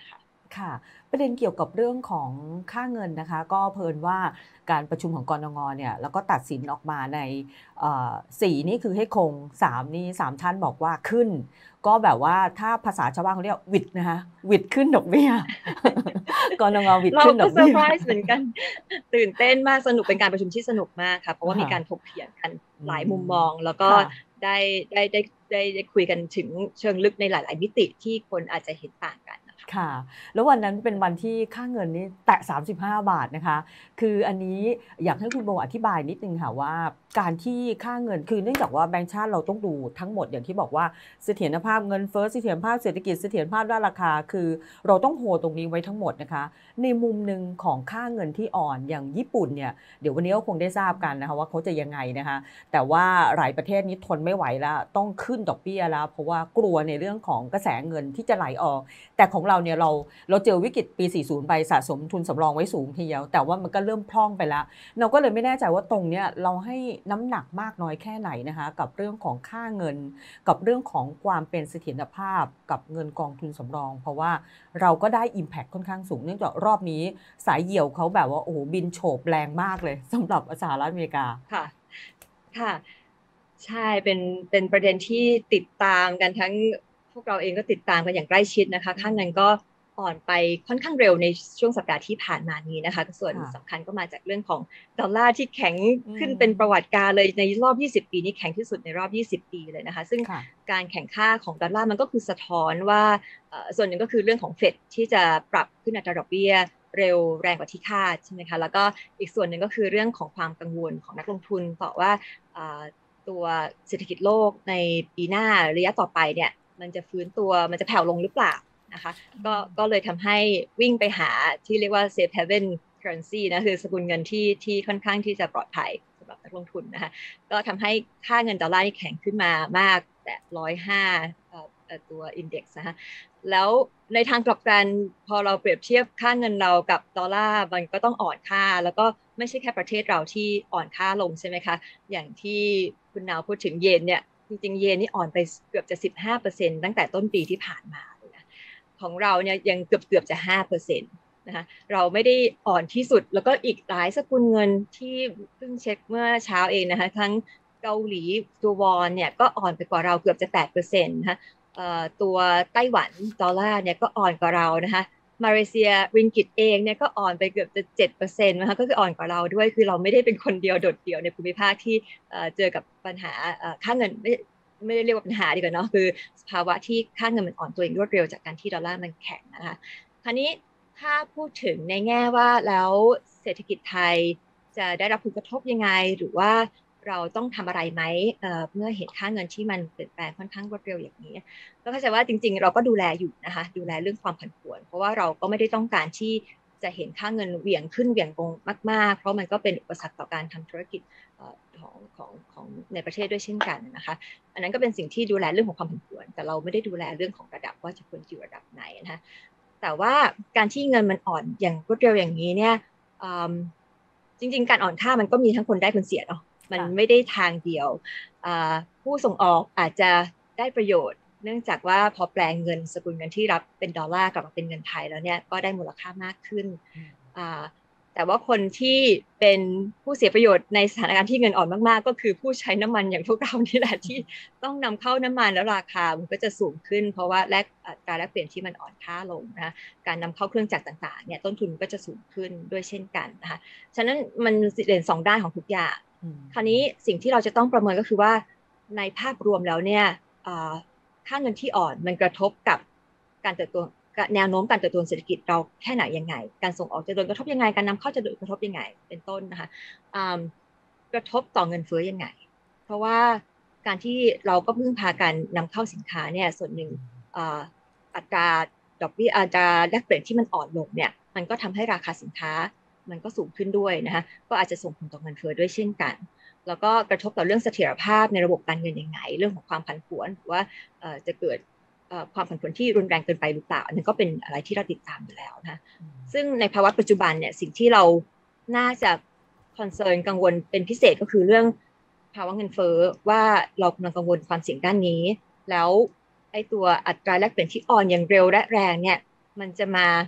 A: ค่ะประเด็นเกี่ยวกับเรื่องของค่าเงินนะคะก็เพิ่นว่าการประชุมของกนงเนี่ยแล้วก็ตัดสินออกมาในเอ่อสี่นี่คือให้คงสามนี่สามท่านบอกว่าขึ้นก็แบบว่าถ้าภาษาชาวบ้านเขาเรียกหวิดนะคะหวิดขึ้นดอกเบี้ยกนงหวิด
B: เรา
A: ขึ้นด
B: ก็
A: อกเบี้ย
B: เซอร์ไพรส์เหมือนกันตื่นเต้นมากสนุกเป็นการประชุมที่สนุกมากค่ะเพราะว่ามีการถกเถียงกัน
A: อื
B: หลายมุมม
A: ม
B: องแล้วก็
A: ค่ะ
B: ได้ได้ได้ได้ได้คุยกันถึงเชิงลึกในหลายๆมิติที่คนอาจจะเห็นต่างกันนะคะ
A: ค่ะแล้ววันนั้นเป็นวันที่ค่าเงินนี่แตะสามสิบห้าบาทนะคะคืออันนี้อยากให้คุณโบอธิบายนิดนึงค่ะว่าการที่ค่าเงินคือเนื่องจากว่าแบงก์ชาติเราต้องดูทั้งหมดอย่างที่บอกว่าเสถียรภาพเงินเฟ้อเสถียรภาพเศรษฐกิจเสถียรภาพด้านราคาคือเราต้องโฮตรงนี้ไว้ทั้งหมดนะคะในมุมหนึ่งของค่าเงินที่อ่อนอย่างญี่ปุ่นเนี่ยเดี๋ยววันนี้ก็คงได้ทราบกันนะคะว่าเขาจะยังไงนะคะแต่ว่าหลายประเทศนี้ทนไม่ไหวแล้วต้องขึ้นดอกเบี้ยแล้วเพราะว่ากลัวในเรื่องของกระแสเงินที่จะไหลออกแต่ของเราเนี่ยเราเราเจอวิกฤตปีสี่สิบไปสะสมทุนสำรองไว้สูงทีเดียวแต่ว่ามันก็เริ่มพร่องไปแล้วเราก็เลยไม่แน่ใจว่าตรงเนี้ยเราให้น้ำหนักมากน้อยแค่ไหนนะคะกับเรื่องของค่าเงินกับเรื่องของความเป็นเสถียรภาพกับเงินกองทุนสำรองเพราะว่าเราก็ได้ impact ค่อนข้างสูงเนื่องจากรอบนี้สายเหี่ยวเขาแบบว่าโอ้โหบินโฉบแรงมากเลยสำหรับสหรัฐอเมริกา
B: ค่ะค่ะใช่เป็นเป็นประเด็นที่ติดตามกันทั้งพวกเราเองก็ติดตามกันอย่างใกล้ชิดนะคะค่าเงินก็อ่อนไปค่อนข้างเร็วในช่วงสัปดาห์ที่ผ่านมานี้นะคะส่วนสำคัญก็มาจากเรื่องของดอลลาร์ที่แข็งขึ้นเป็นประวัติการเลยในรอบยี่สิบปีนี้แข็งที่สุดในรอบยี่สิบปีเลยนะคะซึ่งการแข่งค่าของดอลลาร์มันก็คือสะท้อนว่าส่วนหนึ่งก็คือเรื่องของเฟดที่จะปรับขึ้นอัตราดอกเบี้ยเร็วแรงกว่าที่คาดใช่ไหมคะแล้วก็อีกส่วนหนึ่งก็คือเรื่องของความกังวลของนักลงทุนต่อว่าตัวเศรษฐกิจโลกในปีหน้าระยะต่อไปเนี่ยมันจะฟื้นตัวมันจะแผ่วลงหรือเปล่านะคะก็ก็เลยทำให้วิ่งไปหาที่เรียกว่า safe haven currency นะคือสกุลเงินที่ที่ค่อนข้างที่จะปลอดภัยสำหรับนักลงทุนนะคะก็ทำให้ค่าเงินดอลลาร์แข็งขึ้นมามากแต่ร้อยห้าตัว index นะคะแล้วในทางกลับกันพอเราเปรียบเทียบค่าเงินเรากับดอลลาร์มันก็ต้องอ่อนค่าแล้วก็ไม่ใช่แค่ประเทศเราที่อ่อนค่าลงใช่ไหมคะอย่างที่คุณนาวพูดถึงเยนเนี่ยจริงๆเยนนี่อ่อนไปเกือบจะ สิบห้าเปอร์เซ็นต์ ตั้งแต่ต้นปีที่ผ่านมาเลยนะของเราเนี่ยยังเกือบเกือบจะ ห้าเปอร์เซ็นต์ นะคะเราไม่ได้อ่อนที่สุดแล้วก็อีกหลายสกุลเงินที่เพิ่งเช็คเมื่อเช้าเองนะคะทั้งเกาหลีตัววอนเนี่ยก็อ่อนไปกว่าเราเกือบจะ แปดเปอร์เซ็นต์ นะคะตัวไต้หวันดอลลาร์เนี่ยก็อ่อนกว่าเรานะคะมาเลเซียริงกิตเองเนี่ยก็อ่อนไปเกือบจะ เจ็ดเปอร์เซ็นต์ นะคะก็คืออ่อนกว่าเราด้วยคือเราไม่ได้เป็นคนเดียวโดดเดี่ยวในภูมิภาคที่เจอกับปัญหาค่าเงินไม่ไม่ได้เรียกว่าปัญหาดีกว่าเนาะคือสภาวะที่ค่าเงินมันอ่อนตัวอย่างรวดเร็วจากการที่ดอลลาร์มันแข็งนะคะคราวนี้ถ้าพูดถึงในแง่ว่าแล้วเศรษฐกิจไทยจะได้รับผลกระทบยังไงหรือว่าเราต้องทำอะไรไหม เ, เมื่อเห็นค่าเงินที่มันเปลี่ยนแปลงค่อนข้างรวดเร็วอย่างนี้ก็เข้าใจว่าจริงๆเราก็ดูแลอยู่นะคะดูแลเรื่องความผันผวนเพราะว่าเราก็ไม่ได้ต้องการที่จะเห็นค่าเงินเหวี่ยงขึ้นเหวี่ยงลงมากๆเพราะมันก็เป็นอุปสรรคต่อการทำธุรกิจของของของในประเทศด้วยเช่นกันนะคะอันนั้นก็เป็นสิ่งที่ดูแลเรื่องของความผันผวนแต่เราไม่ได้ดูแลเรื่องของระดับว่าจะควรอยู่ระดับไหนนะคะแต่ว่าการที่เงินมันอ่อนอย่างรวดเร็วอย่างนี้เนี่ยจริงๆการอ่อนค่ามันก็มีทั้งคนได้คนเสียเนาะมันไม่ได้ทางเดียวผู้ส่งออกอาจจะได้ประโยชน์เนื่องจากว่าพอแปลงเงินสกุลเงินที่รับเป็นดอลลาร์กลับมาเป็นเงินไทยแล้วเนี่ยก็ได้มูลค่ามากขึ้นแต่ว่าคนที่เป็นผู้เสียประโยชน์ในสถานการณ์ที่เงินอ่อนมากๆก็คือผู้ใช้น้ำมันอย่างพวกเรานี่แหละที่ต้องนำเข้าน้ำมันแล้วราคามันก็จะสูงขึ้นเพราะว่าแลกการแลกเปลี่ยนที่มันอ่อนค่าลงนะการนำเข้าเครื่องจักรต่างๆเนี่ยต้นทุนก็จะสูงขึ้นด้วยเช่นกันนะคะฉะนั้นมันเด่นสองด้านของทุกอย่างคราวนี้สิ่งที่เราจะต้องประเมินก็คือว่าในภาพรวมแล้วเนี่ยค่าเงินที่อ่อนมันกระทบกับการเติบโตแนวโน้มการเติบโตเศรษฐกิจเราแค่ไหนยังไงการส่งออกจะโดนกระทบยังไงการนำเข้าจะโดนกระทบยังไงเป็นต้นนะคะกระทบต่อเงินเฟ้อยังไงเพราะว่าการที่เราก็พึ่งพาการนำเข้าสินค้าเนี่ยส่วนหนึ่งอัตราดอกเบี้ยอัตราแลกเปลี่ยนที่มันอ่อนลงเนี่ยมันก็ทำให้ราคาสินค้ามันก็สูงขึ้นด้วยนะคะก็อาจจะส่งผลต่อเงินเฟ้อด้วยเช่นกันแล้วก็กระทบต่อเรื่องเสถียรภาพในระบบการเงินยังไงเรื่องของความผันผวนหรือว่าจะเกิดความผันผวนที่รุนแรงเกินไปหรือเปล่าอันนั้นก็เป็นอะไรที่เราติดตามอยู่แล้วนะซึ่งในภาวะปัจจุบันเนี่ยสิ่งที่เราน่าจะคอนเซิร์นกังวลเป็นพิเศษก็คือเรื่องภาวะเงินเฟ้อว่าเรากำลังกังวลความเสี่ยงด้านนี้แล้วไอ้ตัวอัตราแลกเปลี่ยนที่อ่อนอย่างเร็วและแรงเนี่ยมันจะมา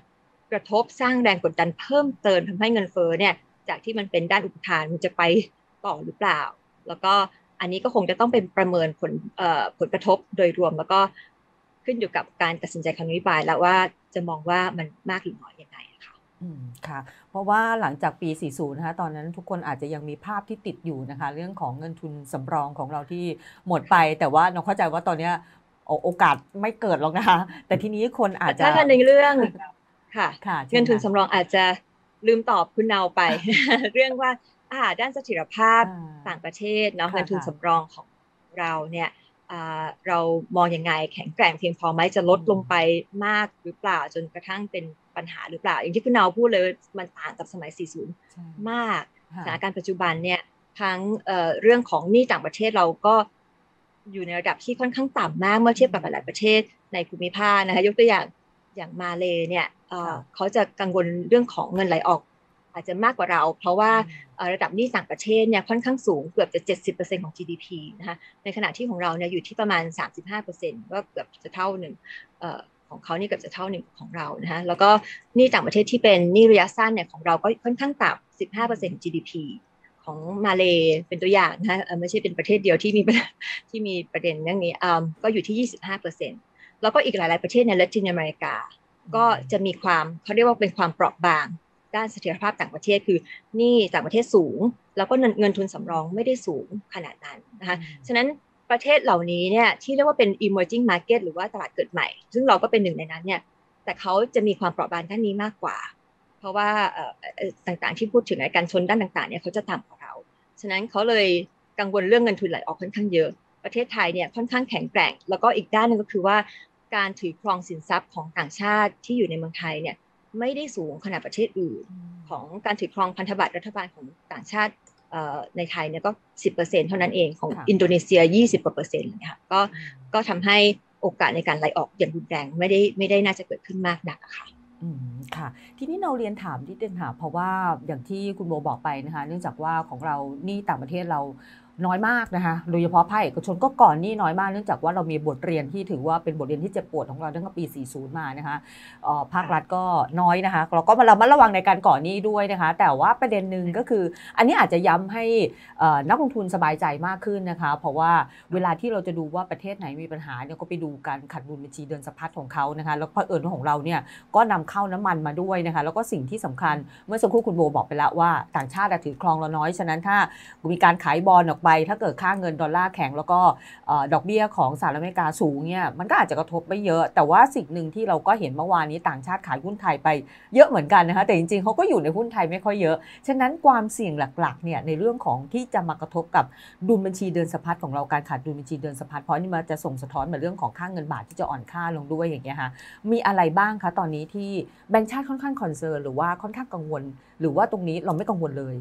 B: กระทบสร้างแรงกดดันเพิ่มเติมทำให้เงินเฟ้อเนี่ยจากที่มันเป็นด้านอุปทานมันจะไปต่อหรือเปล่าแล้วก็อันนี้ก็คงจะต้องเป็นประเมินผลผลกระทบโดยรวมแล้วก็ขึ้นอยู่กับการตัดสินใจของนโยบายแล้วว่าจะมองว่ามันมากหรือน้อยยังไงค่ะ
A: อืมค่ะเพราะว่าหลังจากปีสี่สิบนะคะตอนนั้นทุกคนอาจจะยังมีภาพที่ติดอยู่นะคะเรื่องของเงินทุนสำรองของเราที่หมดไปแต่ว่าเราเข้าใจว่าตอนนี้โอกาสไม่เกิดหรอกนะคะแต่ทีนี้คนอาจจะ
B: ถ้าในเรื่องค่ะเงินทุนสำรองอาจจะลืมตอบคุณเนาไป เรื่องว่าอ่าด้านเสถียรภาพต่างประเทศเนาะเงินทุนสำรองของเราเนี่ยเรามองยังไงแข็งแกร่งเพียงพอไหมจะลดลงไปมากหรือเปล่าจนกระทั่งเป็นปัญหาหรือเปล่าอย่างที่คุณเนาพูดเลยมันต่างกับสมัยสี่สิบมากสถานการณ์ปัจจุบันเนี่ยทั้งเรื่องของหนี้ต่างประเทศเราก็อยู่ในระดับที่ค่อนข้างต่ำมากเมื่อเทียบกับหลายประเทศในภูมิภาคนะคะยกตัวอย่างอย่างมาเลเนี่ยเขาจะกังวลเรื่องของเงินไหลออกอาจจะมากกว่าเราเพราะว่าระดับหนี้ต่างประเทศเนี่ยค่อนข้างสูงเกือบจะ เจ็ดสิบเปอร์เซ็นต์ ของ จี ดี พี นะคะในขณะที่ของเราเนี่ยอยู่ที่ประมาณ สามสิบห้าเปอร์เซ็นต์ ก็เกือบจะเท่าหนึ่งของเขานี่เกือบจะเท่าหนึ่งของเรานะคะแล้วก็หนี้ต่างประเทศที่เป็นหนี้ระยะสั้นเนี่ยของเราก็ค่อนข้างต่ำ สิบห้าเปอร์เซ็นต์ ของ จี ดี พี ของมาเลเป็นตัวอย่างนะคะไม่ใช่เป็นประเทศเดียวที่มีที่มีประเด็นเรื่องนี้ก็อยู่ที่ ยี่สิบห้าเปอร์เซ็นต์ แล้วก็อีกหลายๆประเทศในละตินอเมริกาก็จะมีความเขาเรียกว่าเป็นความเปราะบางด้านเสถียรภาพต่างประเทศคือหนี้ต่างประเทศสูงแล้วก็เงินทุนสำรองไม่ได้สูงขนาดนั้นนะคะฉะนั้นประเทศเหล่านี้เนี่ยที่เรียกว่าเป็น emerging market หรือว่าตลาดเกิดใหม่ซึ่งเราก็เป็นหนึ่งในนั้นเนี่ยแต่เขาจะมีความเปราะบางด้านนี้มากกว่าเพราะว่าต่างๆที่พูดถึงในการชนด้านต่างๆเนี่ยเขาจะต่ำกว่าเราฉะนั้นเขาเลยกังวลเรื่องเงินทุนไหลออกค่อนข้างเยอะประเทศไทยเนี่ยค่อนข้างแข็งแกร่งแล้วก็อีกด้านนึงก็คือว่าการถือครองสินทรัพย์ของต่างชาติที่อยู่ในเมืองไทยเนี่ยไม่ได้สูงขนาดประเทศอื่นของการถือครองพันธบัตรรัฐบาลของต่างชาติในไทยเนี่ยก็ สิบเปอร์เซ็นต์ เท่านั้นเองของอินโดนีเซีย ยี่สิบกว่าเปอร์เซ็นต์นะคะก็ก็ทำให้โอกาสในการไหลออกอย่างรุนแรงไม่ได้ไม่ได้น่าจะเกิดขึ้นมากนักค่ะ
A: อืมค่ะทีนี้เราเรียนถามที่เดนถามเพราะว่าอย่างที่คุณโบบอกไปนะคะเนื่องจากว่าของเรานี่ต่างประเทศเราน้อยมากนะคะโดยเฉพาะภาคเอกชนก็ก่อนนี่น้อยมากเนื่องจากว่าเรามีบทเรียนที่ถือว่าเป็นบทเรียนที่เจ็บปวดของเราตั้งแต่ปีสี่สิบมานะคะภาครัฐก็น้อยนะคะเราก็มาระมัดระวังในการก่อนนี่ด้วยนะคะแต่ว่าประเด็นหนึ่งก็คืออันนี้อาจจะย้ำให้นักลงทุนสบายใจมากขึ้นนะคะเพราะว่าเวลาที่เราจะดูว่าประเทศไหนมีปัญหาเนี่ยก็ไปดูการขาดดุลบัญชีเดินสะพัดของเขานะคะแล้วเผอิญของเราเนี่ยก็นำเข้าน้ำมันมาด้วยนะคะแล้วก็สิ่งที่สำคัญเมื่อสักครู่คุณโบบอกไปแล้วว่าต่างชาติถือครองเราน้อยฉะนั้นถ้ามีการขายบอลออกไปถ้าเกิดค่าเงินดอลลาร์แข็งแล้วก็ดอกเบี้ยของสหรัฐอเมริกาสูงเนี่ยมันก็อาจจะกระทบไม่เยอะแต่ว่าสิ่งหนึ่งที่เราก็เห็นเมื่อวานนี้ต่างชาติขายหุ้นไทยไปเยอะเหมือนกันนะคะแต่จริงๆเขาก็อยู่ในหุ้นไทยไม่ค่อยเยอะฉะนั้นความเสี่ยงหลักๆเนี่ยในเรื่องของที่จะมากระทบกับดุลบัญชีเดินสะพัดของเราการขาดดุลบัญชีเดินสะพัดเพราะนี่มันจะส่งสะท้อนมาเรื่องของค่าเงินบาทที่จะอ่อนค่าลงด้วยอย่างเงี้ยค่ะมีอะไรบ้างคะตอนนี้ที่แบงก์ชาติค่อนข้างคอนเซิร์นหรือว่าค่อนข้างกังวลหรือว่าตรงนี้เราไม่กังวลเลย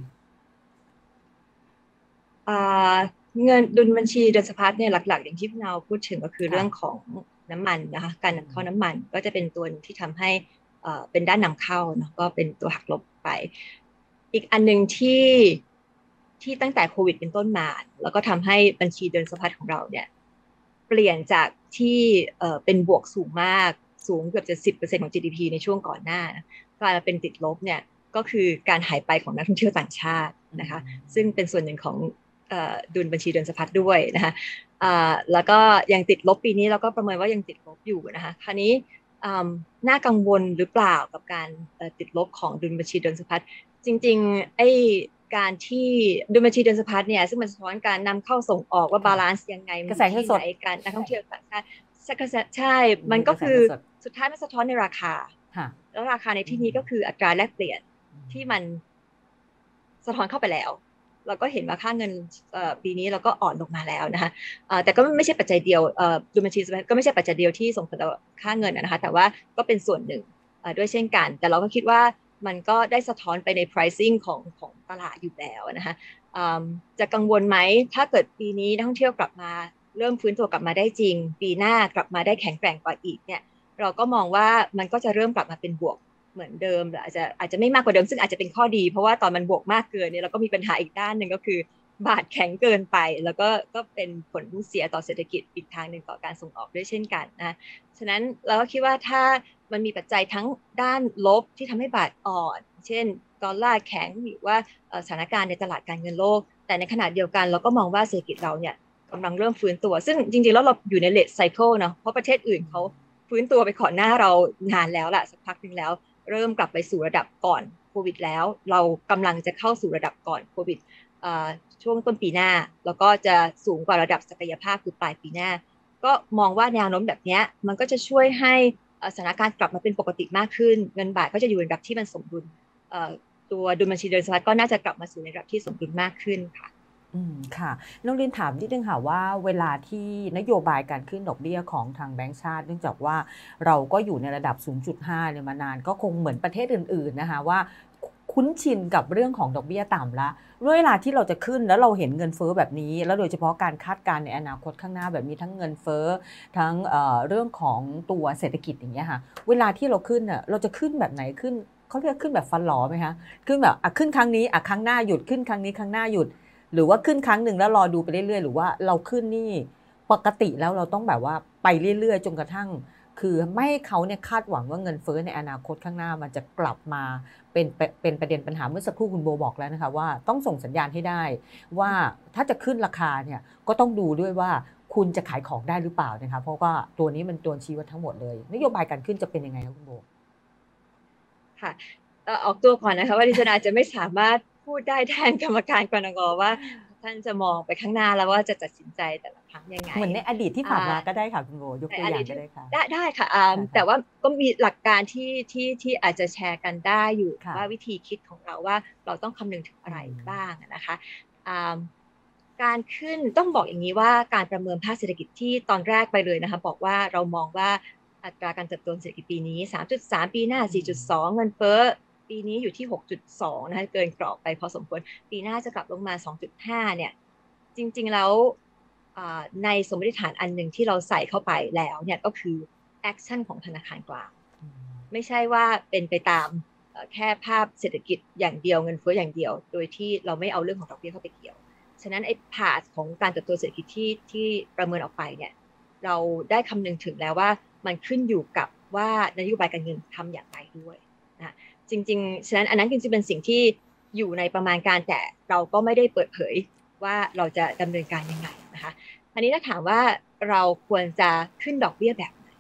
B: เงินดุลบัญชีเดินสะพัดเนี่ยหลักๆอย่างที่พี่นาวพูดถึงก็คือเรื่องของน้ำมันนะคะการนำเข้าน้ำมันก็จะเป็นตัวที่ทำให้เป็นด้านนำเข้าเนาะก็เป็นตัวหักลบไปอีกอันนึงที่ที่ตั้งแต่โควิดเป็นต้นมาแล้วก็ทำให้บัญชีเดินสะพัดของเราเนี่ยเปลี่ยนจากที่เป็นบวกสูงมากสูงเกือบจะ สิบเปอร์เซ็นต์ ของ จี ดี พี ในช่วงก่อนหน้ากลายมาเป็นติดลบเนี่ยก็คือการหายไปของนักท่องเที่ยวต่างชาตินะคะซึ่งเป็นส่วนหนึ่งของดุลบัญชีเดินสะพัดด้วยนะคะแล้วก็ยังติดลบปีนี้เราก็ประเมินว่ายังติดลบอยู่นะคะคราวนี้น่ากังวลหรือเปล่ากับการติดลบของดุลบัญชีเดินสะพัดจริงๆไอ้การที่ดุลบัญชีเดินสะพัดเนี่ยซึ่งมันสะท้อนการนำเข้าส่งออกว่าบาลานซ์ยังไง
A: กระแสเงินสด
B: การนักท่องเที่ยวต่างชาติใช่มันก็คือสุดท้ายมันสะท้อนในราคาแล้วราคาในที่นี้ก็คืออัตราแลกเปลี่ยนที่มันสะท้อนเข้าไปแล้วเราก็เห็นว่าค่าเงินปีนี้เราก็อ่อนลงมาแล้วนะคะแต่ก็ไม่ใช่ปัจจัยเดียวดุลบัญชีก็ไม่ใช่ปัจจัยเดียวที่ส่งผลต่อค่าเงินนะคะแต่ว่าก็เป็นส่วนหนึ่งด้วยเช่นกันแต่เราก็คิดว่ามันก็ได้สะท้อนไปใน pricing ของของตลาดอยู่แล้วนะคะจะกังวลไหมถ้าเกิดปีนี้นักท่องเที่ยวกลับมาเริ่มฟื้นตัวกลับมาได้จริงปีหน้ากลับมาได้แข็งแกร่งกว่าอีกเนี่ยเราก็มองว่ามันก็จะเริ่มกลับมาเป็นบวกเหมือนเดิมหรืออาจจะอาจจะไม่มากกว่าเดิมซึ่งอาจจะเป็นข้อดีเพราะว่าตอนมันบวกมากเกินเนี่ยเราก็มีปัญหาอีกด้านหนึ่งก็คือบาทแข็งเกินไปแล้วก็ก็เป็นผลเสียต่อเศรษฐกิจอีกทางหนึ่งต่อการส่งออกด้วยเช่นกันนะฉะนั้นเราก็คิดว่าถ้ามันมีปัจจัยทั้งด้านลบที่ทำให้บาทอ่อนเช่นดอลลาร์แข็งหรือว่าสถานการณ์ในตลาดการเงินโลกแต่ในขณะเดียวกันเราก็มองว่าเศรษฐกิจเราเนี่ยกำลังเริ่มฟื้นตัวซึ่งจริงๆแล้วเราอยู่ใน late cycle เนาะเพราะประเทศอื่นเขาฟื้นตัวไปก่อนหน้าเรานานแล้วล่ะสักพักนึงแล้วเริ่มกลับไปสู่ระดับก่อนโควิดแล้วเรากำลังจะเข้าสู่ระดับก่อนโควิดช่วงต้นปีหน้าแล้วก็จะสูงกว่าระดับศักยภาพคือปลายปีหน้าก็มองว่าแนวโน้มแบบนี้มันก็จะช่วยให้สถานการณ์กลับมาเป็นปกติมากขึ้นเงินบาทก็จะอยู่ในระดับที่มันสมดุลตัวดุลบัญชีเดินสะพัดก็น่าจะกลับมาสู่ในระดับที่สมดุลมากขึ้นค่ะ
A: อืมค่ะน้องเรียนถามนิดนึงค่ะว่าเวลาที่นโยบายการขึ้นดอกเบี้ยของทางแบงก์ชาติเนื่องจากว่าเราก็อยู่ในระดับ ศูนย์จุดห้า เนี่ยมานานก็คงเหมือนประเทศอื่นๆนะคะว่าคุ้นชินกับเรื่องของดอกเบี้ยต่ำละเวลาที่เราจะขึ้นแล้วเราเห็นเงินเฟ้อแบบนี้แล้วโดยเฉพาะการคาดการณ์ในอนาคตข้างหน้าแบบนี้ทั้งเงินเฟ้อทั้งเอ่อเรื่องของตัวเศรษฐกิจอย่างเงี้ยค่ะเวลาที่เราขึ้นน่ะเราจะขึ้นแบบไหนขึ้นเขาเรียกขึ้นแบบฟันหลอไหมคะขึ้นแบบอ่ะขึ้นครั้งนี้อ่ะครั้งหน้าหยุดขึ้นครั้งนี้ครั้งหน้าหยุดหรือว่าขึ้นครั้งหนึ่งแล้วรอดูไปเรื่อยๆหรือว่าเราขึ้นนี่ปกติแล้วเราต้องแบบว่าไปเรื่อยๆจนกระทั่งคือไม่ให้เขาเนี่ยคาดหวังว่าเงินเฟ้อในอนาคตข้างหน้ามันจะกลับมาเป็นเป็นประเด็นปัญหาเมื่อสักครู่คุณโบบอกแล้วนะคะว่าต้องส่งสัญญาณให้ได้ว่าถ้าจะขึ้นราคาเนี่ยก็ต้องดูด้วยว่าคุณจะขายของได้หรือเปล่านะคะเพราะว่าตัวนี้มันตัวชี้วัดทั้งหมดเลยนโยบายการขึ้นจะเป็นยังไงคะคุณโบ
B: ค่ะออกตัวก่อนนะคะว่าดิฉันอาจจะไม่สามารถพูดได้แทนกรรมการกนงว่าท่านจะมองไปข้างหน้าแล้วว่าจะตัดสินใจแต่ละครั้งยังไง
A: เหมือนในอดีตที่ผ่านมาก็ได้ค่ะคุณโบยกตัวอย่างก็ได้ค่ะ
B: ได้ได้ค่ะแต่ว่าก็มีหลักการที่ที่ที่อาจจะแชร์กันได้อยู่ว่าวิธีคิดของเราว่าเราต้องคำนึงถึงอะไรบ้างนะคะการขึ้นต้องบอกอย่างนี้ว่าการประเมินภาคเศรษฐกิจที่ตอนแรกไปเลยนะคะบอกว่าเรามองว่าอัตราการเติบโตเศรษฐกิจปีนี้ สามจุดสาม ปีหน้า สี่จุดสอง เงินเฟ้อปีนี้อยู่ที่ หกจุดสอง นะคะเกินกรอบไปพอสมควรปีหน้าจะกลับลงมา สองจุดห้า เนี่ยจริงๆแล้วในสมมติฐานอันหนึ่งที่เราใส่เข้าไปแล้วเนี่ยก็คือแอคชั่นของธนาคารกลางไม่ใช่ว่าเป็นไปตามแค่ภาพเศรษฐกิจอย่างเดียวเงินเฟ้ออย่างเดียวโดยที่เราไม่เอาเรื่องของดอกเบี้ยเข้าไปเกี่ยวฉะนั้นไอ้พาธของการเติบโตเศรษฐกิจที่ที่ประเมินออกไปเนี่ยเราได้คำนึงถึงแล้วว่ามันขึ้นอยู่กับว่านโยบายการเงินทำอย่างไรด้วยนะจริงๆฉะนั้นอันนั้นจริงๆเป็นสิ่งที่อยู่ในประมาณการแต่เราก็ไม่ได้เปิดเผยว่าเราจะดำเนินการยังไงนะคะอันนี้ถ้าถามว่าเราควรจะขึ้นดอกเบี้ยแบบไหน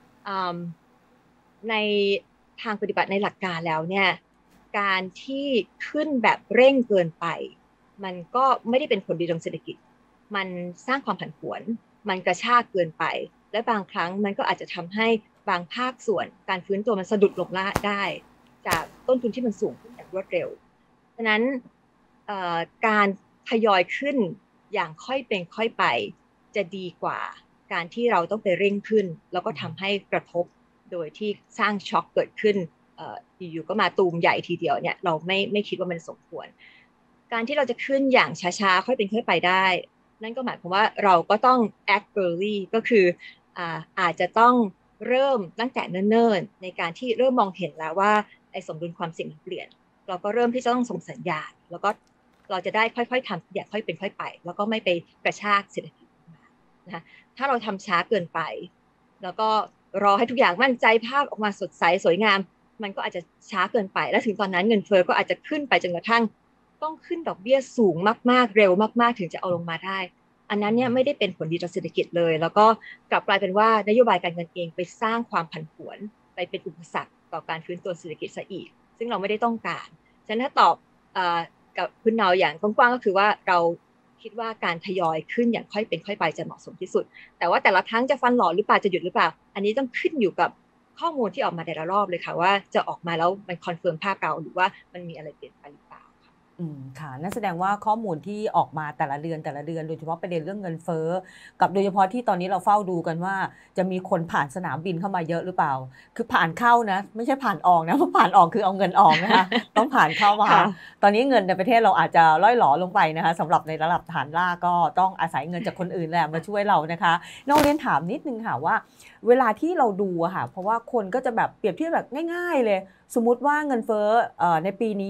B: ในทางปฏิบัติในหลักการแล้วเนี่ยการที่ขึ้นแบบเร่งเกินไปมันก็ไม่ได้เป็นผลดีทางเศรษฐกิจมันสร้างความผันผวนมันกระชากเกินไปและบางครั้งมันก็อาจจะทำให้บางภาคส่วนการฟื้นตัวมันสะดุดลงละได้จากต้นทุนที่มันสูงขึ้นอย่างรวดเร็วฉะนั้นการทยอยขึ้นอย่างค่อยเป็นค่อยไปจะดีกว่าการที่เราต้องไปเร่งขึ้นแล้วก็ทำให้กระทบโดยที่สร้างช็อคเกิดขึ้นอยู่ๆก็มาตูมใหญ่ทีเดียวเนี่ยเราไม่ไม่คิดว่ามันสมควรการที่เราจะขึ้นอย่างช้าๆค่อยเป็นค่อยไปได้นั่นก็หมายความว่าเราก็ต้อง act early ก็คืออ่าอาจจะต้องเริ่มตั้งแต่เนิ่นๆในการที่เริ่มมองเห็นแล้วว่าไอ้สมดุลความเสี่ยงมันเปลี่ยนเราก็เริ่มที่จะต้องส่งสัญญาณแล้วก็เราจะได้ค่อยๆทำอย่างค่อยเป็นค่อยไปแล้วก็ไม่ไปกระชากเศรษฐกิจนะคะถ้าเราทำช้าเกินไปแล้วก็รอให้ทุกอย่างมั่นใจภาพออกมาสดใสสวยงามมันก็อาจจะช้าเกินไปและถึงตอนนั้นเงินเฟ้อก็อาจจะขึ้นไปจนกระทั่งต้องขึ้นดอกเบี้ยสูงมากๆเร็วมากๆถึงจะเอาลงมาได้อันนั้นเนี่ยไม่ได้เป็นผลดีต่อเศรษฐกิจเลยแล้วก็กลับกลายเป็นว่านโยบายการเงินเองไปสร้างความผันผวนไปเป็นอุปสรรคต่อการฟื้นตัวเศรษฐกิจซะอีกซึ่งเราไม่ได้ต้องการฉะนั้นถ้าตอบกับคุณเนาอย่างกว้างๆก็คือว่าเราคิดว่าการทยอยขึ้นอย่างค่อยเป็นค่อยไปจะเหมาะสมที่สุดแต่ว่าแต่ละครั้งจะฟันหล่อหรือเปล่าจะหยุดหรือเปล่าอันนี้ต้องขึ้นอยู่กับข้อมูลที่ออกมาแต่ละรอบเลยค่ะว่าจะออกมาแล้วมันคอนเฟิร์มภาพเราหรือว่ามันมีอะไรเปลี่ยนไปหรือเปล่า
A: อืมค่ะนั่นแสดงว่าข้อมูลที่ออกมาแต่ละเดือนแต่ละเดือนโดยเฉพาะประเด็นเรื่องเงินเฟ้อกับโดยเฉพาะที่ตอนนี้เราเฝ้าดูกันว่าจะมีคนผ่านสนามบินเข้ามาเยอะหรือเปล่าคือผ่านเข้านะไม่ใช่ผ่านออกนะเพราะผ่านออกคือเอาเงินออกนะคะต้องผ่านเข้ามาตอนนี้เงินในประเทศเราอาจจะล่อยหลอลงไปนะคะสำหรับในระดับฐานรากก็ต้องอาศัยเงินจากคนอื่นแหละมาช่วยเรานะคะน้องเรียนถามนิดนึงค่ะว่าเวลาที่เราดูอะค่ะเพราะว่าคนก็จะแบบเปรียบเทียบแบบง่ายๆเลยสมมุติว่าเงินเฟ้อในปีนี้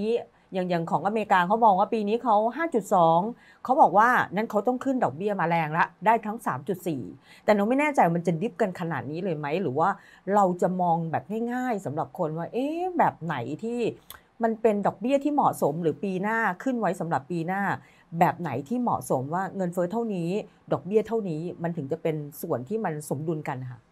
A: อย่างอย่างของอเมริกาเขามองว่าปีนี้เขา ห้าจุดสอง เขาบอกว่านั่นเขาต้องขึ้นดอกเบี้ยมาแรงละได้ทั้ง สามจุดสี่ แต่เราไม่แน่ใจมันจะดิฟกันขนาดนี้เลยไหมหรือว่าเราจะมองแบบง่ายๆสำหรับคนว่าเอ๊ะแบบไหนที่มันเป็นดอกเบี้ยที่เหมาะสมหรือปีหน้าขึ้นไว้สำหรับปีหน้าแบบไหนที่เหมาะสมว่าเงินเฟ้อเท่านี้ดอกเบี้ยเท่านี้มันถึงจะเป็นส่วนที่มันสมดุลกันค่ะ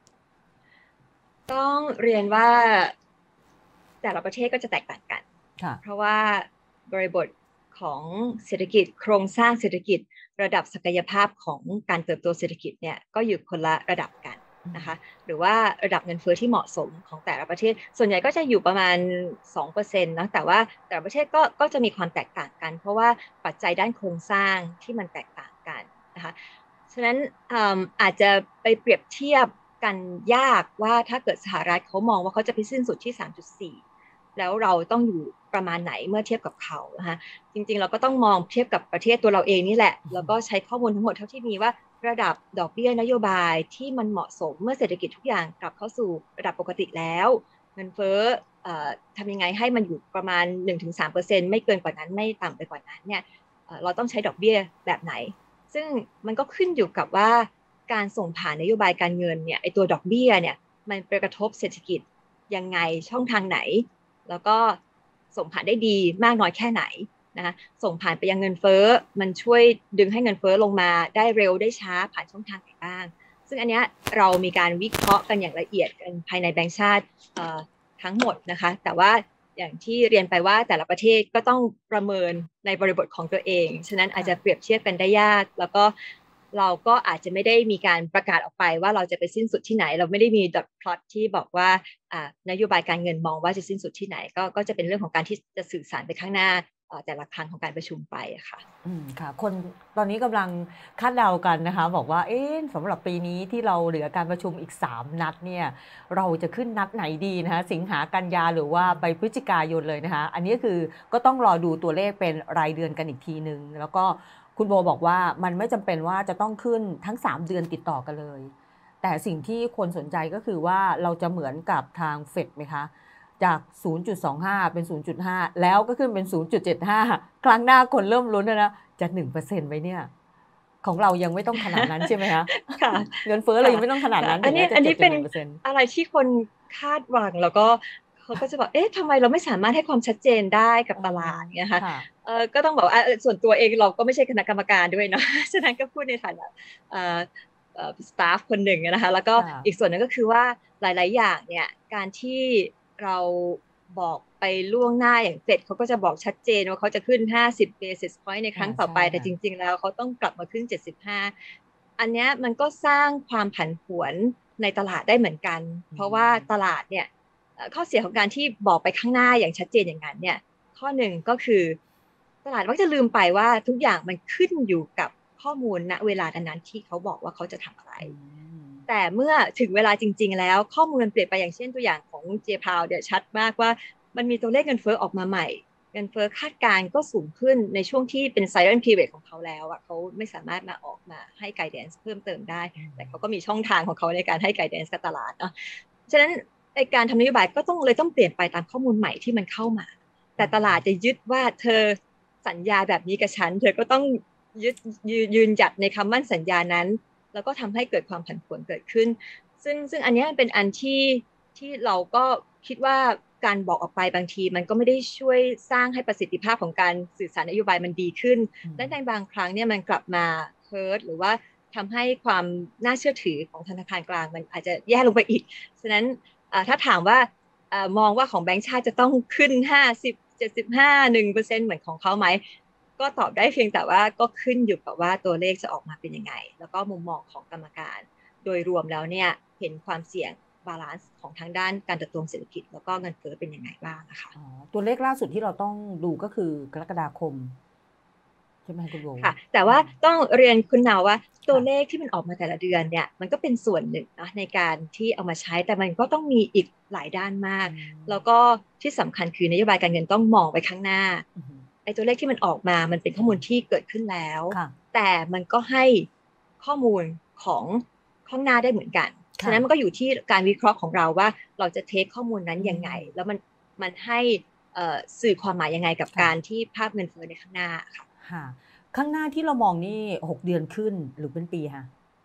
B: ต้องเรียนว่าแต่ละประเทศก็จะแตกต่างกันเพราะว่าบริบทของเศรษฐกิจโครงสร้างเศรษฐกิจระดับศักยภาพของการเติบโตเศรษฐกิจเนี่ยก็อยู่คนละระดับกันนะคะหรือว่าระดับเงินเฟ้อที่เหมาะสมของแต่ละประเทศส่วนใหญ่ก็จะอยู่ประมาณ สองเปอร์เซ็นต์ นะแต่ว่าแต่ละประเทศก็ก็จะมีความแตกต่างกันเพราะว่าปัจจัยด้านโครงสร้างที่มันแตกต่างกันนะคะฉะนั้นอาจจะไปเปรียบเทียบกันยากว่าถ้าเกิดสหรัฐเขามองว่าเขาจะไปสิ้นสุดที่ สามจุดสี่ แล้วเราต้องอยู่ประมาณไหนเมื่อเทียบกับเขานะคะจริงๆเราก็ต้องมองเทียบกับประเทศตัวเราเองนี่แหละแล้วก็ใช้ข้อมูลทั้งหมดเท่าที่มีว่าระดับดอกเบี้ยนโยบายที่มันเหมาะสมเมื่อเศรษฐกิจทุกอย่างกลับเข้าสู่ระดับปกติแล้วเงินเฟ้อทำยังไงให้มันอยู่ประมาณ หนึ่งถึงสามเปอร์เซ็นต์ ไม่เกินกว่านั้นไม่ต่ำไปกว่านั้นเนี่ยเราต้องใช้ดอกเบี้ยแบบไหนซึ่งมันก็ขึ้นอยู่กับว่าการส่งผ่านนโยบายการเงินเนี่ยไอตัวดอกเบี้ยเนี่ยมันไปกระทบเศรษฐกิจยังไงช่องทางไหนแล้วก็ส่งผ่านได้ดีมากน้อยแค่ไหนนะคะส่งผ่านไปยังเงินเฟ้อมันช่วยดึงให้เงินเฟ้อลงมาได้เร็วได้ช้าผ่านช่องทางไหนบ้างซึ่งอันนี้เรามีการวิเคราะห์กันอย่างละเอียดกันภายในแบงก์ชาติทั้งหมดนะคะแต่ว่าอย่างที่เรียนไปว่าแต่ละประเทศก็ต้องประเมินในบริบทของตัวเองฉะนั้นอาจจะเปรียบเทียบกันได้ยากแล้วก็เราก็อาจจะไม่ได้มีการประกาศออกไปว่าเราจะไปสิ้นสุดที่ไหนเราไม่ได้มีดอทพลอตที่บอกว่านโยบายการเงินมองว่าจะสิ้นสุดที่ไหนก็ก็จะเป็นเรื่องของการที่จะสื่อสารไปข้างหน้าแต่ละครั้งของการประชุมไปค่ะ
A: อืมค่ะคนตอนนี้กำลังคาดเดากันนะคะบอกว่าเอ๊ะสำหรับปีนี้ที่เราเหลือการประชุมอีกสามนัดเนี่ยเราจะขึ้นนัดไหนดีนะคะสิงหากันยาหรือว่าไปพฤศจิกายนเลยนะคะอันนี้คือก็ต้องรอดูตัวเลขเป็นรายเดือนกันอีกทีนึงแล้วก็คุณโบบอกว่ามันไม่จำเป็นว่าจะต้องขึ้นทั้งสามเดือนติดต่อกันเลยแต่สิ่งที่คนสนใจก็คือว่าเราจะเหมือนกับทางเฟดไหมคะจาก ศูนย์จุดสองห้า เป็น ศูนย์จุดห้า แล้วก็ขึ้นเป็น ศูนย์จุดเจ็ดห้า ครั้งหน้าคนเริ่มลุ้นแล้วนะจะ หนึ่งเปอร์เซ็นต์ ไว้เนี่ยของเรายังไม่ต้องขนาดนั้นใช่ไหมคะ
B: ค่ะ
A: เงินเฟ้อเรายังไม่ต้องขนาดนั้น
B: อันนี้อันนี้เป็นอะไรที่คนคาดหวังแล้วก็เขาก็จะบอกเอ๊ะทำไมเราไม่สามารถให้ความชัดเจนได้กับตลาดเนี่ยค่ะเออก็ต้องบอกว่าส่วนตัวเองเราก็ไม่ใช่คณะกรรมการด้วยเนาะฉะนั้นก็พูดในฐานะเอ่อเอ่อสตาฟคนหนึ่งนะคะแล้วก็อีกส่วนนึงก็คือว่าหลายๆอย่างเนี่ยการที่เราบอกไปล่วงหน้าอย่างเฟดเขาก็จะบอกชัดเจนว่าเขาจะขึ้นห้าสิบ basis point ในครั้งต่อไปแต่จริงๆแล้วเขาต้องกลับมาขึ้นเจ็ดสิบห้าอันนี้มันก็สร้างความผันผวนในตลาดได้เหมือนกันเพราะว่าตลาดเนี่ยข้อเสียของการที่บอกไปข้างหน้าอย่างชัดเจนอย่างนั้นเนี่ยข้อหนึ่งก็คือตลาดมักจะลืมไปว่าทุกอย่างมันขึ้นอยู่กับข้อมูลณเวลานั้นที่เขาบอกว่าเขาจะทำอะไรแต่เมื่อถึงเวลาจริงๆแล้วข้อมูลมันเปลี่ยนไปอย่างเช่นตัวอย่างของเจพาวเนี่ยชัดมากว่ามันมีตัวเลขเงินเฟ้อออกมาใหม่เงินเฟ้อคาดการณ์ก็สูงขึ้นในช่วงที่เป็น silent period ของเขาแล้วอ่ะเขาไม่สามารถมาออกมาให้ guidance เพิ่มเติมได้แต่เขาก็มีช่องทางของเขาในการให้ guidance กับตลาดเนาะฉะนั้นในการทำนโยบายก็ต้องเลยต้องเปลี่ยนไปตามข้อมูลใหม่ที่มันเข้ามาแต่ตลาดจะยึดว่าเธอสัญญาแบบนี้กับฉันเธอก็ต้องยึดยืนหยัดในคำมั่นสัญญานั้นแล้วก็ทำให้เกิดความผันผวนเกิดขึ้นซึ่งซึ่งอันนี้เป็นอันที่ที่เราก็คิดว่าการบอกออกไปบางทีมันก็ไม่ได้ช่วยสร้างให้ประสิทธิภาพของการสื่อสารนโยบายมันดีขึ้นและในบางครั้งเนี่ยมันกลับมาเฮิร์ตหรือว่าทำให้ความน่าเชื่อถือของธนาคารกลางมันอาจจะแย่ลงไปอีกฉะนั้นถ้าถามว่ามองว่าของแบงก์ชาติจะต้องขึ้นห้าสิบ เจ็ดสิบห้า หนึ่งเปอร์เซ็นต์ เหมือนของเขาไหมก็ตอบได้เพียงแต่ว่าก็ขึ้นอยู่กับว่าตัวเลขจะออกมาเป็นยังไงแล้วก็มุมมองของกรรมการโดยรวมแล้วเนี่ยเห็นความเสี่ยงบาลานซ์ของทางด้านการเติบโตเศรษฐกิจแล้วก็เงินเฟ้อเป็นยังไงบ้างนะคะ
A: อ๋อตัวเลขล่าสุดที่เราต้องดูก็คือกรกฎาคมใช่ไหมคุณโบ
B: ค่ะแต่ว่าต้องเรียนคุณนาวว่าตัวเลขที่มันออกมาแต่ละเดือนเนี่ยมันก็เป็นส่วนหนึ่งนะในการที่เอามาใช้แต่มันก็ต้องมีอีกหลายด้านมากแล้วก็ที่สำคัญคือนโยบายการเงินต้องมองไปข้างหน้าไอ้ตัวเลขที่มันออกมามันเป็นข้อมูลที่เกิดขึ้นแล้วแต่มันก็ให้ข้อมูลของข้างหน้าได้เหมือนกันฉะนั้นมันก็อยู่ที่การวิเคราะห์ของเราว่าเราจะเทคข้อมูลนั้นยังไงแล้วมันมันให้สื่อความหมายยังไงกับการที่ภาพเงินเฟ้อในข้างหน้าค่ะ
A: ค่ะข้างหน้าที่เรามองนี่หกเดือนขึ้นหรือเป็นปีคะ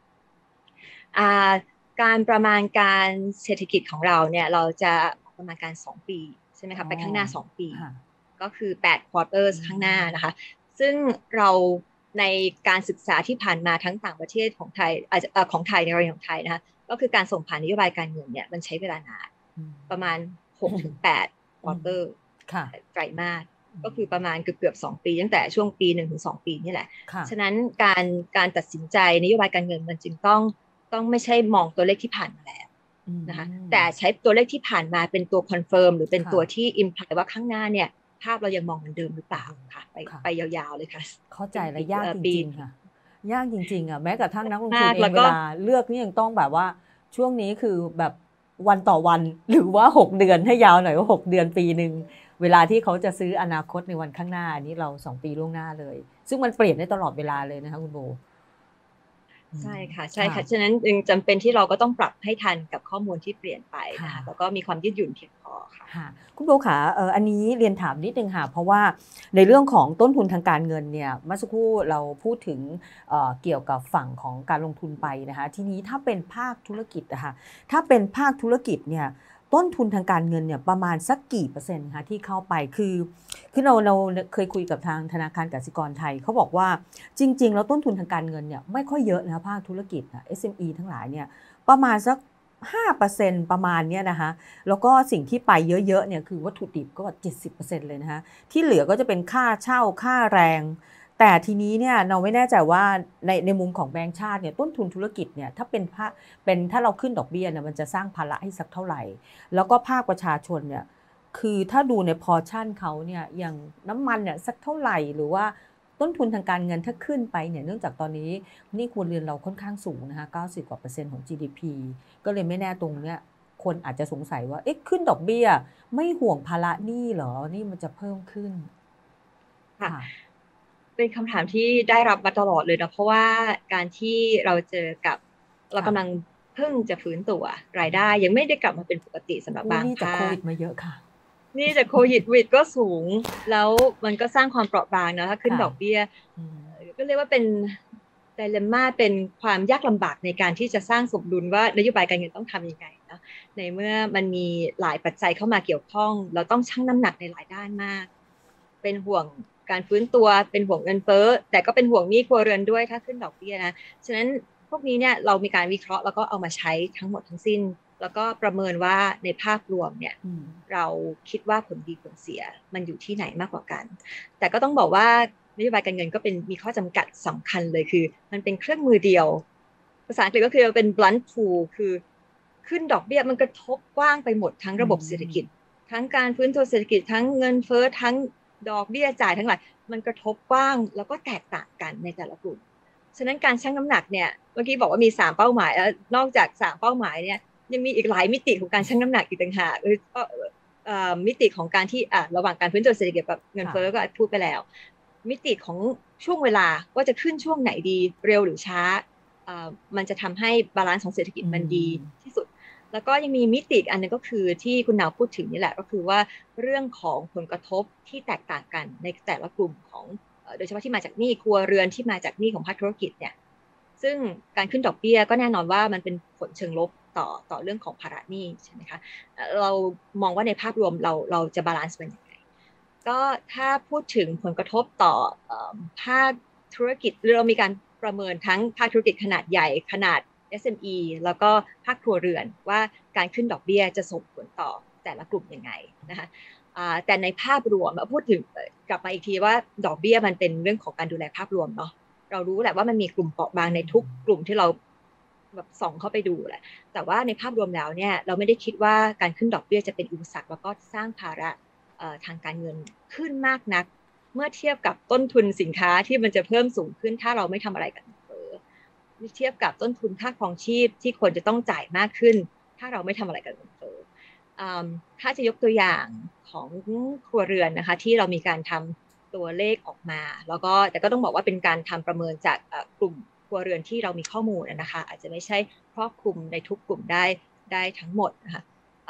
B: การประมาณการเศรษฐกิจของเราเนี่ยเราจะประมาณการสองปีใช่ไหมคะไปข้างหน้าสองปีก็คือแปด quarters ข้างหน้านะคะซึ่งเราในการศึกษาที่ผ่านมาทั้งต่างประเทศของไทยอาจจะของไทยในกรณีของไทยนะคะก็คือการส่งผ่านนโยบายการเงินเนี่ยมันใช้เวลานานประมาณ หกถึงแปด quarter ไตรมาสก็คือประมาณเกือบเกือบสองปีตั้งแต่ช่วงปีหนึ่งถึงสองปีนี่แหละฉะนั้นการการตัดสินใจนโยบายการเงินมันจึงต้องต้องไม่ใช่มองตัวเลขที่ผ่านมาแล้วนะคะแต่ใช้ตัวเลขที่ผ่านมาเป็นตัวคอนเฟิร์มหรือเป็นตัวที่อิมพลายว่าข้างหน้าเนี่ยภาพเรายังมองเหมือนเดิมหรือเปล่าค่ะไปไปยาวๆเลยค่ะ
A: เข้าใจและยากจริงๆค่ะยากจริงๆอ่ะแม้กระทั่งนักลงทุนเองเวลาเลือกนี่ยังต้องแบบว่าช่วงนี้คือแบบวันต่อวันหรือว่าหกเดือนให้ยาวหน่อยว่าหกเดือนปีนึงเวลาที่เขาจะซื้ออนาคตในวันข้างหน้านี้เราสองปีล่วงหน้าเลยซึ่งมันเปลี่ยนได้ตลอดเวลาเลยนะคะคุณโบ
B: ใช่ค่ะใช่ค่ะฉะนั้นจึงจำเป็นที่เราก็ต้องปรับให้ทันกับข้อมูลที่เปลี่ยนไปนะคะแล้วก็มีความยืดหยุ่นเพียงพอค่ะ
A: คุณโบค่ะเอออันนี้เรียนถามนิดนึงค่ะเพราะว่าในเรื่องของต้นทุนทางการเงินเนี่ยเมื่อสักครู่เราพูดถึง เอ่อ เกี่ยวกับฝั่งของการลงทุนไปนะคะทีนี้ถ้าเป็นภาคธุรกิจนะคะถ้าเป็นภาคธุรกิจเนี่ยต้นทุนทางการเงินเนี่ยประมาณสักกี่เปอร์เซ็นต์คะที่เข้าไปคือคือเราเราเคยคุยกับทางธนาคารกสิกรไทยเขาบอกว่าจริงๆแล้วต้นทุนทางการเงินเนี่ยไม่ค่อยเยอะนะคะภาคธุรกิจนะ เอส เอ็ม อี ทั้งหลายเนี่ยประมาณสัก ห้าเปอร์เซ็นต์ ประมาณเนี้ยนะคะแล้วก็สิ่งที่ไปเยอะๆเนี่ยคือวัตถุดิบก็ เจ็ดสิบเปอร์เซ็นต์ เลยนะคะที่เหลือก็จะเป็นค่าเช่าค่าแรงแต่ทีนี้เนี่ยเราไม่แน่ใจว่าในในมุมของแบงก์ชาติเนี่ยต้นทุนธุรกิจเนี่ยถ้าเป็นภาคเป็นถ้าเราขึ้นดอกเบี้ยเนี่ยมันจะสร้างภาระให้สักเท่าไหร่แล้วก็ภาคประชาชนเนี่ยคือถ้าดูในพอร์ชั่นเขาเนี่ยอย่างน้ำมันเนี่ยสักเท่าไหร่หรือว่าต้นทุนทางการเงินถ้าขึ้นไปเนี่ยเนื่องจากตอนนี้นี่ครัวเรือนเราค่อนข้างสูงนะคะเก้าสิบกว่าเปอร์เซ็นต์ของ จี ดี พี ก็เลยไม่แน่ตรงเนี้ยคนอาจจะสงสัยว่าเอ๊ะขึ้นดอกเบี้ยไม่ห่วงภาระหนี้เหรอนี่มันจะเพิ่มขึ้น
B: ค่ะเป็นคำถามที่ได้รับมาตลอดเลยนะเพราะว่าการที่เราเจอกับเรากำลังเพิ่งจะฟื้นตัวรายได้ยังไม่ได้กลับมาเป็นปกติสำหรับบางภาคนี่
A: จากโควิดมาเยอะค่ะ
B: นี่จากโควิดวิดก็สูงแล้วมันก็สร้างความเปราะบางนะถ้าขึ้นดอกเบี้ยก็เรียกว่าเป็นไดเลมม่าเป็นความยากลำบากในการที่จะสร้างสมดุลว่านโยบายการเงินต้องทำยังไงนะในเมื่อมันมีหลายปัจจัยเข้ามาเกี่ยวข้องเราต้องชั่งน้ำหนักในหลายด้านมากเป็นห่วงการฟื้นตัวเป็นห่วงเงินเฟ้อแต่ก็เป็นห่วงหนี้ครัวเรือนด้วยถ้าขึ้นดอกเบี้ยนะฉะนั้นพวกนี้เนี่ยเรามีการวิเคราะห์แล้วก็เอามาใช้ทั้งหมดทั้งสิ้นแล้วก็ประเมินว่าในภาพรวมเนี่ยเราคิดว่าผลดีผลเสียมันอยู่ที่ไหนมากกว่ากันแต่ก็ต้องบอกว่านโยบายการเงินก็เป็นมีข้อจำกัดสำคัญเลยคือมันเป็นเครื่องมือเดียวภาษาอังกฤษก็คือเป็น blunt tool คือขึ้นดอกเบี้ยมันกระทบกว้างไปหมดทั้งระบบเศรษฐกิจทั้งการฟื้นตัวเศรษฐกิจทั้งเงินเฟ้อทั้งดอกเบี้ยจ่ายทั้งหลายมันกระทบกว้างแล้วก็แตกต่างกันในแต่ละกลุ่มฉะนั้นการชั่งน้ำหนักเนี่ยเมื่อกี้บอกว่ามีสามเป้าหมายแล้วนอกจากสามเป้าหมายเนี่ยยังมีอีกหลายมิติของการชั่งน้ำหนักอีกต่างหากคือมิติของการที่อ่ะระหว่างการฟื้นตัวเศรษฐกิจกับเงินเฟ้อก็พูดไปแล้วมิติของช่วงเวลาว่าจะขึ้นช่วงไหนดีเร็วหรือช้ามันจะทำให้บาลานซ์ของเศรษฐกิจมันดีที่สุดแล้วก็ยังมีมิติอันนึงก็คือที่คุณนาวพูดถึงนี่แหละก็คือว่าเรื่องของผลกระทบที่แตกต่างกันในแต่ละกลุ่มของโดยเฉพาะที่มาจากหนี้ครัวเรือนที่มาจากหนี้ของภาคธุรกิจเนี่ยซึ่งการขึ้นดอกเบี้ยก็แน่นอนว่ามันเป็นผลเชิงลบต่อต่อเรื่องของภาระหนี้ใช่ไหมคะเรามองว่าในภาพรวมเราเราจะบาลานซ์เป็นยังไงก็ถ้าพูดถึงผลกระทบต่อภาคธุรกิจเรามีการประเมินทั้งภาคธุรกิจขนาดใหญ่ขนาด เอส เอ็ม อี แล้วก็ภาคครัวเรือนว่าการขึ้นดอกเบี้ยจะส่งผลต่อแต่ละกลุ่มยังไงนะคะแต่ในภาพรวมพูดถึงกลับมาอีกทีว่าดอกเบี้ยมันเป็นเรื่องของการดูแลภาพรวมเนาะเรารู้แหละว่ามันมีกลุ่มเปราะบางในทุกกลุ่มที่เราแบบส่องเข้าไปดูแหละแต่ว่าในภาพรวมแล้วเนี่ยเราไม่ได้คิดว่าการขึ้นดอกเบี้ยจะเป็นอุปสรรคแล้วก็สร้างภาระทางการเงินขึ้นมากนักเมื่อเทียบกับต้นทุนสินค้าที่มันจะเพิ่มสูงขึ้นถ้าเราไม่ทำอะไรกันเทียบกับต้นทุนค่าครองชีพที่คนจะต้องจ่ายมากขึ้นถ้าเราไม่ทำอะไรกับเงินเฟ้อถ้าจะยกตัวอย่างของครัวเรือนนะคะที่เรามีการทำตัวเลขออกมาแล้วก็แต่ก็ต้องบอกว่าเป็นการทำประเมินจากกลุ่มครัวเรือนที่เรามีข้อมูลนะคะอาจจะไม่ใช่ครอบคลุมในทุกกลุ่มได้ได้ทั้งหมดนะคะ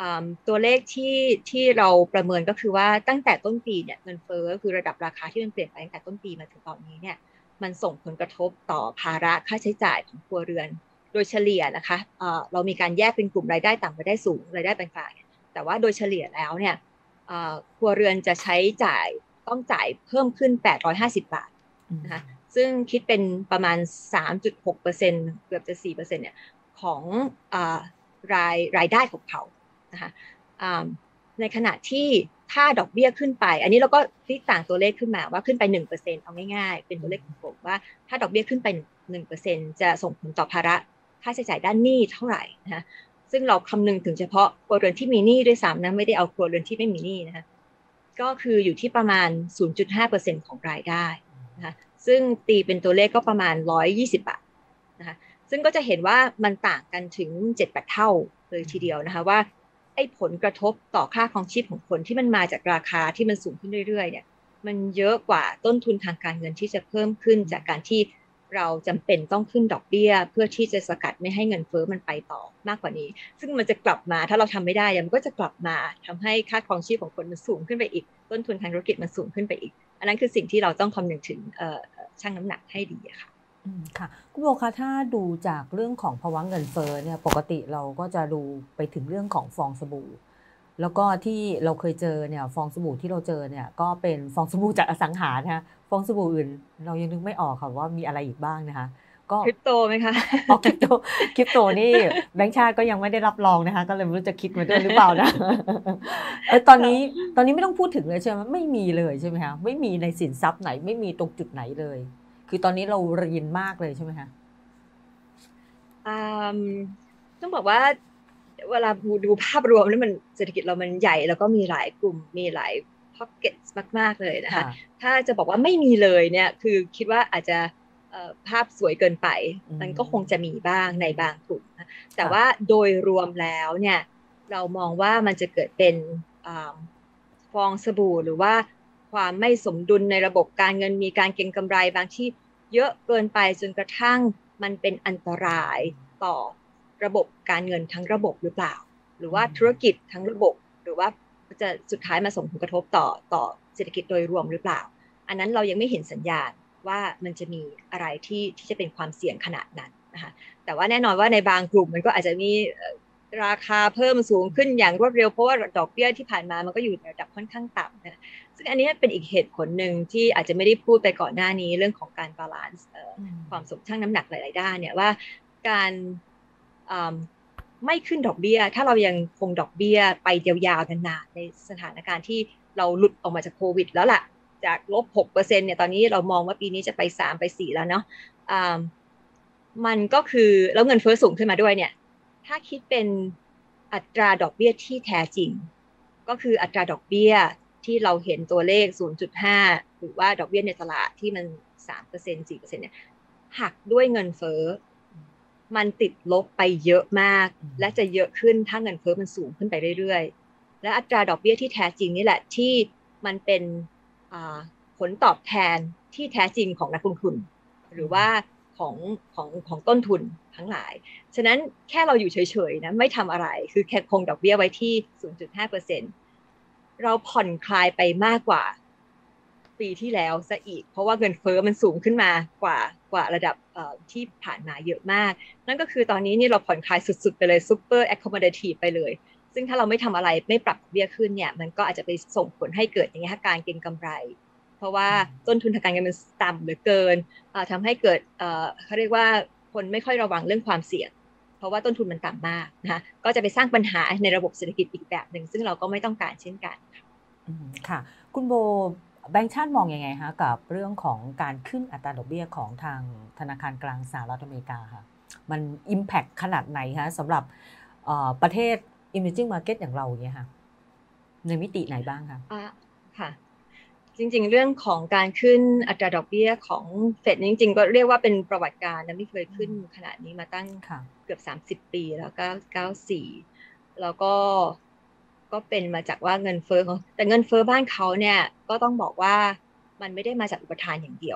B: ตัวเลขที่ที่เราประเมินก็คือว่าตั้งแต่ต้นปีเนี่ยเงินเฟ้อคือระดับราคาที่มันเปลี่ยนไปตั้งแต่ต้นปีมาถึงตอนนี้เนี่ยมันส่งผลกระทบต่อภาระค่าใช้จ่ายของครัวเรือนโดยเฉลี่ยนะคะเรามีการแยกเป็นกลุ่มรายได้ต่ำรายได้สูงรายได้ปานกลางแต่ว่าโดยเฉลี่ยแล้วเนี่ยครัวเรือนจะใช้จ่ายต้องจ่ายเพิ่มขึ้นแปดร้อยห้าสิบบาทนะคะซึ่งคิดเป็นประมาณ สามจุดหกเปอร์เซ็นต์ เกือบจะ สี่เปอร์เซ็นต์ เนี่ยของรายรายได้ของเขานะคะในขณะที่ถ้าดอกเบี้ยขึ้นไปอันนี้เราก็พลิกต่างตัวเลขขึ้นมาว่าขึ้นไป หนึ่งเปอร์เซ็นต์ เอาง่ายๆเป็นตัวเลขของผมว่าถ้าดอกเบี้ยขึ้นไป หนึ่งเปอร์เซ็นต์ จะส่งผลต่อภาระค่าใช้จ่ายด้านหนี้เท่าไหร่นะคะซึ่งเราคำนึงถึงเฉพาะครัวเรือนที่มีหนี้ด้วยซ้ำนะไม่ได้เอาครัวเรือนที่ไม่มีหนี้นะคะก็คืออยู่ที่ประมาณ ศูนย์จุดห้าเปอร์เซ็นต์ ของรายได้นะคะซึ่งตีเป็นตัวเลขก็ประมาณหนึ่งร้อยยี่สิบบาทนะคะซึ่งก็จะเห็นว่ามันต่างกันถึง เจ็ดแปด เท่าเลยทีเดียวนะคะว่าไอ้ผลกระทบต่อค่าครองชีพของคนที่มันมาจากราคาที่มันสูงขึ้นเรื่อยๆเนี่ยมันเยอะกว่าต้นทุนทางการเงินที่จะเพิ่มขึ้นจากการที่เราจำเป็นต้องขึ้นดอกเบี้ยเพื่อที่จะสกัดไม่ให้เงินเฟ้อมันไปต่อมากกว่านี้ซึ่งมันจะกลับมาถ้าเราทำไม่ได้มันก็จะกลับมาทำให้ค่าครองชีพของคนมันสูงขึ้นไปอีกต้นทุนทางธุรกิจมันสูงขึ้นไปอีกอันนั้นคือสิ่งที่เราต้องคำนึงถึงชั่งน้ำหนักให้ดีค่ะ
A: อืมค่ะคุณโบคะถ้าดูจากเรื่องของภาวะเงินเฟ้อเนี่ยปกติเราก็จะดูไปถึงเรื่องของฟองสบู่แล้วก็ที่เราเคยเจอเนี่ยฟองสบู่ที่เราเจอเนี่ยก็เป็นฟองสบู่จากอสังหานะคะฟองสบู่อื่นเรายังนึกไม่ออกค่ะว่ามีอะไรอีกบ้างนะคะก็
B: คริปโตไหมคะ
A: อ๋อคริปโตคริปโตนี่แบงก์ชาติก็ยังไม่ได้รับรองนะคะก็เลยไม่รู้จะคิดมาด้วยหรือเปล่านะเออตอนนี้ตอนนี้ไม่ต้องพูดถึงเลยใช่ไหมไม่มีเลยใช่ไหมคะไม่มีในสินทรัพย์ไหนไม่มีตรงจุดไหนเลยคือตอนนี้เราเรียนมากเลยใช่ไหมคะ
B: ต้องบอกว่าเวลาดูภาพรวมแล้วมันเศรษฐกิจเรามันใหญ่แล้วก็มีหลายกลุ่มมีหลายพ็อกเก็ตมากๆเลยนะคะถ้าจะบอกว่าไม่มีเลยเนี่ยคือคิดว่าอาจจะภาพสวยเกินไปมันก็คงจะมีบ้างในบางกลุ่มแต่ว่าโดยรวมแล้วเนี่ยเรามองว่ามันจะเกิดเป็นฟองสบู่หรือว่าความไม่สมดุลในระบบการเงินมีการเก็งกำไรบางที่เยอะเกินไปจนกระทั่งมันเป็นอันตรายต่อระบบการเงินทั้งระบบหรือเปล่าหรือว่าธุรกิจทั้งระบบหรือว่าจะสุดท้ายมาส่งผลกระทบต่อต่อเศรษฐกิจโดยรวมหรือเปล่าอันนั้นเรายังไม่เห็นสัญญาณว่ามันจะมีอะไรที่ที่จะเป็นความเสี่ยงขนาดนั้นนะคะแต่ว่าแน่นอนว่าในบางกลุ่มมันก็อาจจะมีราคาเพิ่มสูงขึ้นอย่างรวดเร็วเพราะว่าดอกเบี้ยที่ผ่านมามันก็อยู่ในระดับค่อนข้างต่ำนะซึ่งอันนี้เป็นอีกเหตุผลหนึ่งที่อาจจะไม่ได้พูดไปก่อนหน้านี้เรื่องของการบาลานซ์ความสมชั่งน้ำหนักหลายๆด้านเนี่ยว่าการไม่ขึ้นดอกเบี้ยถ้าเรายังคงดอกเบี้ยไปยาวๆนานๆในสถานการณ์ที่เราหลุดออกมาจากโควิดแล้วล่ะจากลบ หกเปอร์เซ็นต์ เนี่ยตอนนี้เรามองว่าปีนี้จะไปสามไปสี่แล้วเนาะมันก็คือแล้วเงินเฟ้อสูงขึ้นมาด้วยเนี่ยถ้าคิดเป็นอัตราดอกเบี้ยที่แท้จริงก็คืออัตราดอกเบี้ยที่เราเห็นตัวเลข ศูนย์จุดห้า หรือว่าดอกเบี้ยในตลาดที่มัน สามเปอร์เซ็นต์ สี่เปอร์เซ็นต์ เนี่ยหักด้วยเงินเฟ้อมันติดลบไปเยอะมากและจะเยอะขึ้นถ้าเงินเฟ้อมันสูงขึ้นไปเรื่อยๆและอัตราดอกเบี้ยที่แท้จริงนี่แหละที่มันเป็นผลตอบแทนที่แท้จริงของนักลงทุนหรือว่าของของของต้นทุนทั้งหลายฉะนั้นแค่เราอยู่เฉยๆนะไม่ทำอะไรคือแค่คงดอกเบี้ยไว้ที่ ศูนย์จุดห้าเปอร์เซ็นต์ เราผ่อนคลายไปมากกว่าปีที่แล้วซะอีกเพราะว่าเงินเฟ้อมันสูงขึ้นมากว่ากว่าระดับที่ผ่านมาเยอะมากนั่นก็คือตอนนี้นี่เราผ่อนคลายสุดๆไปเลย super accommodative ไปเลยซึ่งถ้าเราไม่ทำอะไรไม่ปรับเบี้ยขึ้นเนี่ยมันก็อาจจะไปส่งผลให้เกิดอย่างนี้การเก็งกำไรเพราะว่าต้นทุนทางการเงินมันต่ำเหลือเกินทำให้เกิดเขาเรียกว่าคนไม่ค่อยระวังเรื่องความเสี่ยงเพราะว่าต้นทุนมันต่ำมากนะคะก็จะไปสร้างปัญหาในระบบเศรษฐกิจอีกแบบหนึ่งซึ่งเราก็ไม่ต้องการเช่นกัน
A: ค่ะคุณโบแบงก์ชาติมองยังไงคะกับเรื่องของการขึ้นอัตราดอกเบี้ยของทางธนาคารกลางสหรัฐอเมริกาค่ะมัน impact ขนาดไหนคะสำหรับประเทศ emerging market อย่างเราเนี่ยค่ะในมิติไหนบ้างคะ
B: ค่ะจริงๆเรื่องของการขึ้นอัตราดอกเบี้ยของเฟดจริงๆก็เรียกว่าเป็นประวัติการนะไม่เคยขึ้นขนาดนี้มาตั้งเกือบสามสิบปีแล้วก็เก้าสิบสี่แล้วก็ก็เป็นมาจากว่าเงินเฟ้อของแต่เงินเฟ้อบ้านเขาเนี่ยก็ต้องบอกว่ามันไม่ได้มาจากอุปทานอย่างเดียว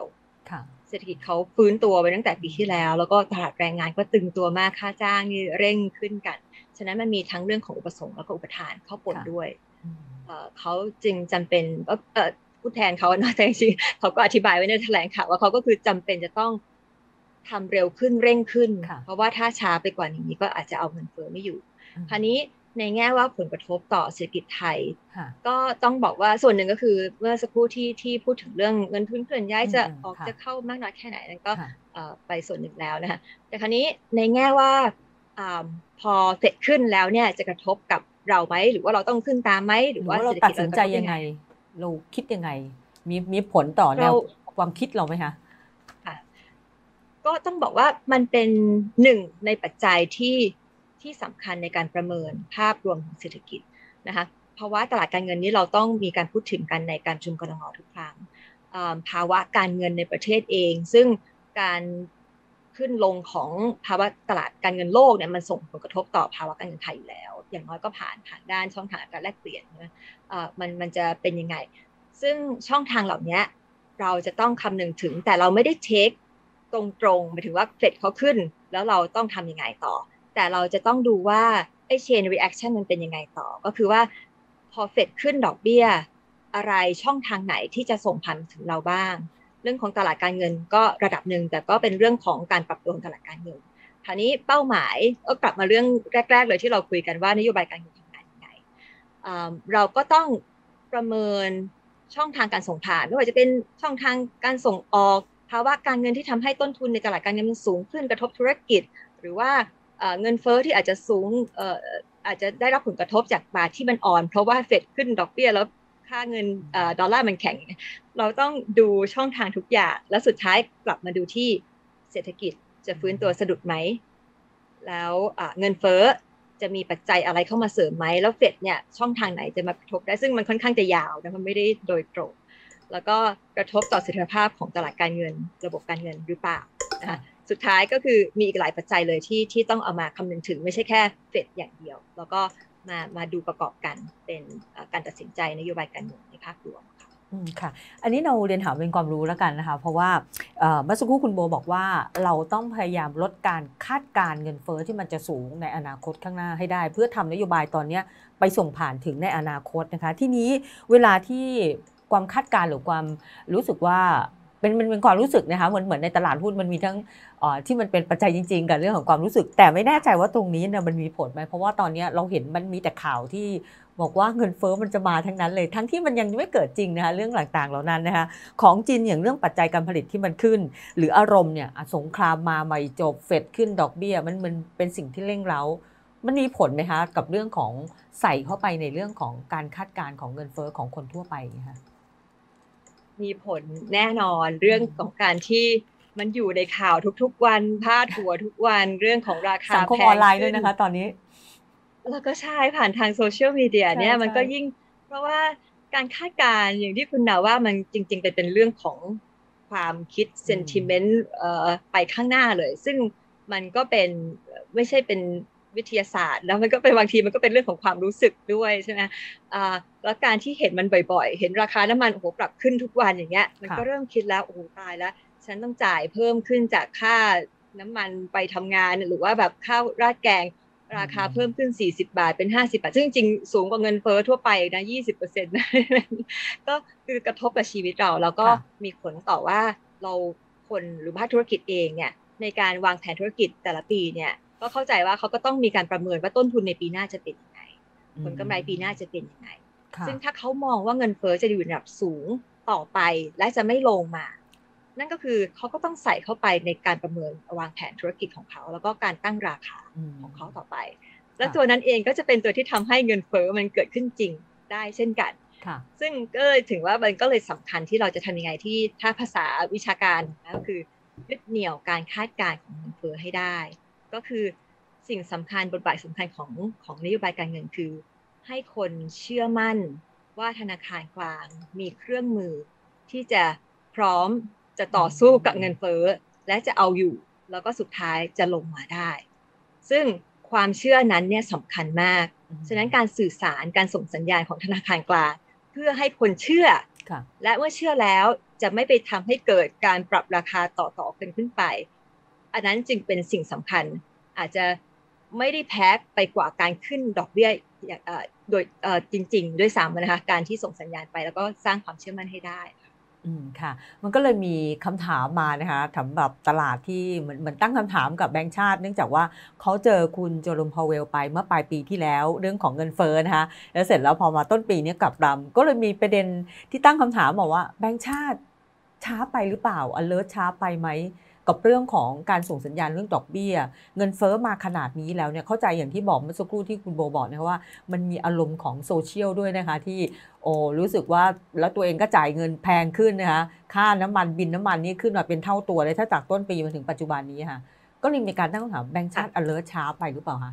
B: เศรษฐกิจเขาฟื้นตัวไปตั้งแต่ปีที่แล้วแล้วก็ตลาดแรงงานก็ตึงตัวมากค่าจ้างนี่เร่งขึ้นกันฉะนั้นมันมีทั้งเรื่องของอุปสงค์แล้วก็อุปทานเข้าปนด้วยเขาจึงจำเป็นก็ผู้แทนเขาเนาะแต่จริงๆเขาก็อธิบายไว้ในแถลงข่าวว่าเขาก็คือจำเป็นจะต้องทำเร็วขึ้นเร่งขึ้นเพราะว่าถ้าช้าไปกว่านี้ก็อาจจะเอาเงินเฟ้อไม่อยู่คราวนี้ในแง่ว่าผลกระทบต่อเศรษฐกิจไทยก็ต้องบอกว่าส่วนหนึ่งก็คือเมื่อสักครู่ที่ที่พูดถึงเรื่องเงินทุนเคลื่อนย้ายจะออกจะเข้ามากน้อยแค่ไหนนั้นก็ไปส่วนหนึ่งแล้วนะคะแต่คราวนี้ในแง่ว่าพอเสร็จขึ้นแล้วเนี่ยจะกระทบกับเราไหมหรือว่าเราต้องขึ้นตามไหมหรือว่า
A: เราตัดสินใจยังไงเราคิดยังไงมีมีผลต่อแนวความคิดเราไหมคะ
B: ก็ต้องบอกว่ามันเป็นหนึ่งในปัจจัยที่ที่สำคัญในการประเมินภาพรวมของเศรษฐกิจนะคะเพราะว่าตลาดการเงินนี้เราต้องมีการพูดถึงกันในการประชุมกนง.ทุกครั้งภาวะการเงินในประเทศเองซึ่งการขึ้นลงของภาวะตลาดการเงินโลกเนี่ยมันส่งผลกระทบต่อภาวะการเงินไทยอยู่แล้วอย่างน้อยก็ผ่านผ่านด้านช่องทางการแลกเปลี่ยนนะมันมันจะเป็นยังไงซึ่งช่องทางเหล่านี้เราจะต้องคำนึงถึงแต่เราไม่ได้เทคตรงๆหมายถึงว่าเฟดเขาขึ้นแล้วเราต้องทำยังไงต่อแต่เราจะต้องดูว่าไอ้ chain reaction มันเป็นยังไงต่อก็คือว่าพอเฟดขึ้นดอกเบี้ยอะไรช่องทางไหนที่จะส่งผ่านถึงเราบ้างเรื่องของตลาดการเงินก็ระดับหนึ่งแต่ก็เป็นเรื่องของการปรับตัวของตลาดการเงินคราวนี้เป้าหมายก็กลับมาเรื่องแรกๆเลยที่เราคุยกันว่านโยบายการเงินทำงานยังไงเราก็ต้องประเมินช่องทางการส่งผ่านไม่ว่าจะเป็นช่องทางการส่งออกภาวะการเงินที่ทำให้ต้นทุนในตลาดการเงินมันสูงขึ้นกระทบธุรกิจหรือว่าเงินเฟ้อที่อาจจะสูงอาจจะได้รับผลกระทบจากบาทที่มันอ่อนเพราะว่าเฟดขึ้นดอกเบี้ยแล้วค่าเงินดอลลาร์มันแข็งเราต้องดูช่องทางทุกอย่างแล้วสุดท้ายกลับมาดูที่เศรษฐกิจจะฟื้นตัวสะดุดไหมแล้วเงินเฟ้อจะมีปัจจัยอะไรเข้ามาเสริมไหมแล้วเฟดเนี่ยช่องทางไหนจะมากระทบได้ซึ่งมันค่อนข้างจะยาวนะมันไม่ได้โดยตรงแล้วก็กระทบต่อเสถียรภาพของตลาดการเงินระบบการเงินหรือเปล่านะคะสุดท้ายก็คือมีอีกหลายปัจจัยเลยที่ที่ต้องเอามาคำนึงถึงไม่ใช่แค่เฟดอย่างเดียวแล้วก็มามาดูประกอบกันเป็นการตัดสินใจนโยบายการเงินในภาพรวม
A: ค่ะอันนี้เราเรียนถามเป็นความรู้แล้วกันนะคะเพราะว่าเมื่อสักครู่คุณโบบอกว่าเราต้องพยายามลดการคาดการเงินเฟ้อที่มันจะสูงในอนาคตข้างหน้าให้ได้เพื่อทำนโยบายตอนนี้ไปส่งผ่านถึงในอนาคตนะคะที่นี้เวลาที่ความคาดการหรือความรู้สึกว่าเป็นมันเป็นความรู้สึกนะคะเหมือนเหมือนในตลาดหุ้นมันมีทั้งที่มันเป็นปัจจัยจริงๆกับเรื่องของความรู้สึกแต่ไม่แน่ใจว่าตรงนี้เนี่ยมันมีผลไหมเพราะว่าตอนนี้เราเห็นมันมีแต่ข่าวที่บอกว่าเงินเฟ้อมันจะมาทั้งนั้นเลยทั้งที่มันยังไม่เกิดจริงนะคะเรื่องต่างๆเหล่านั้นนะคะของจริงอย่างเรื่องปัจจัยการผลิตที่มันขึ้นหรืออารมณ์เนี่ยสงครามมาไม่จบเฟดขึ้นดอกเบี้ยมันมันเป็นสิ่งที่เร่งเร้ามันมีผลไหมคะกับเรื่องของใส่เข้าไปในเรื่องของการคาดการณ์ของเงินเฟ้อของคนทั่วไปนะคะ
B: มีผลแน่นอนเรื่องของการที่มันอยู่ในข่าวทุกๆวันพาดหัวทุกวันเรื่องของราคาแพง
A: สังคมออนไลน์ด้วยนะคะตอนนี้
B: แล้วก็ใช่ผ่านทางโซเชียลมีเดียเนี่ยมันก็ยิ่งเพราะว่าการคาดการณ์อย่างที่คุณนาว่ามันจริงๆเป็นเป็นเรื่องของความคิดเซนติเมนต์ไปข้างหน้าเลยซึ่งมันก็เป็นไม่ใช่เป็นวิทยาศาสตร์แล้วมันก็เป็นบางทีมันก็เป็นเรื่องของความรู้สึกด้วยใช่ไหมแล้วการที่เห็นมันบ่อยๆเห็นราคาน้ำมันโอ้โหปรับขึ้นทุกวันอย่างเงี้ยมันก็เริ่มคิดแล้วโอ้โหตายแล้วฉันต้องจ่ายเพิ่มขึ้นจากค่าน้ำมันไปทำงานหรือว่าแบบข้าวราดแกงราคาเพิ่มขึ้นสี่สิบบาทเป็นห้าสิบบาทซึ่งจริงสูงกว่าเงินเฟ้อทั่วไปนะ ยี่สิบเปอร์เซ็นต์ ก็คือกระทบกับชีวิตเราแล้วก็มีผลต่อว่าเราคนหรือภาคธุรกิจเองเนี่ยในการวางแผนธุรกิจแต่ละปีเนี่ยก็เข้าใจว่าเขาก็ต้องมีการประเมินว่าต้นทุนในปีหน้าจะเป็นยังไงผลกำไรปีหน้าจะเป็นยังไงซึ่งถ้าเขามองว่าเงินเฟ้อจะอยู่ในระดับสูงต่อไปและจะไม่ลงมานั่นก็คือเขาก็ต้องใส่เข้าไปในการประเมินวางแผนธุรกิจของเขาแล้วก็การตั้งราคาของเขาต่อไปและตัวนั้นเองก็จะเป็นตัวที่ทำให้เงินเฟ้อมันเกิดขึ้นจริงได้เช่นกันซึ่งก็เลยถึงว่ามันก็เลยสำคัญที่เราจะทำยังไงที่ถ้าภาษาวิชาการก็คือยึดเหนี่ยวการคาดการณ์ของเงินเฟ้อให้ได้ก็คือสิ่งสำคัญบทบาทสำคัญของของนโยบายการเงินคือให้คนเชื่อมั่นว่าธนาคารกลางมีเครื่องมือที่จะพร้อมจะต่อสู้กับเงินเฟ้อและจะเอาอยู่แล้วก็สุดท้ายจะลงมาได้ซึ่งความเชื่อนั้นเนี่ยสำคัญมากฉะนั้นการสื่อสารการส่งสัญญาณของธนาคารกลางเพื่อให้คนเชื่อและเมื่อเชื่อแล้วจะไม่ไปทำให้เกิดการปรับราคาต่อๆกันขึ้นไปอันนั้นจึงเป็นสิ่งสำคัญอาจจะไม่ได้แพ้ไปกว่าการขึ้นดอกเบี้ยโดยจริงๆด้วยซ้ำนะคะการที่ส่งสัญญาณไปแล้วก็สร้างความเชื่อมั่นให้ได้
A: อืมค่ะมันก็เลยมีคำถามมานะคะสำหรับตลาดที่เหมือนเหมือนตั้งคำถามกับแบงก์ชาติเนื่องจากว่าเขาเจอคุณโจโรมพาวเวลไปเมื่อปลายปีที่แล้วเรื่องของเงินเฟ้อนะคะแล้วเสร็จแล้วพอมาต้นปีนี้กลับดำก็เลยมีประเด็นที่ตั้งคำถามบอกว่าแบงก์ชาติช้าไปหรือเปล่า alert ช้าไปไหมกับเรื่องของการส่งสัญญาณเรื่องดอกเบี้ยเงินเฟ้อมาขนาดนี้แล้วเนี่ยเข้าใจอย่างที่บอกเมื่อสักครู่ที่คุณโบบอกนะคะว่ามันมีอารมณ์ของโซเชียลด้วยนะคะที่โอ้รู้สึกว่าแล้วตัวเองก็จ่ายเงินแพงขึ้นนะคะค่าน้ำมันบินน้ำมันนี่ขึ้นมาเป็นเท่าตัวเลยถ้าจากต้นปีมาถึงปัจจุบันนี้ค่ะก็เลยมีการตั้งคำถามแบงก์ชาติ alert ช้าไปหรือเปล่าคะ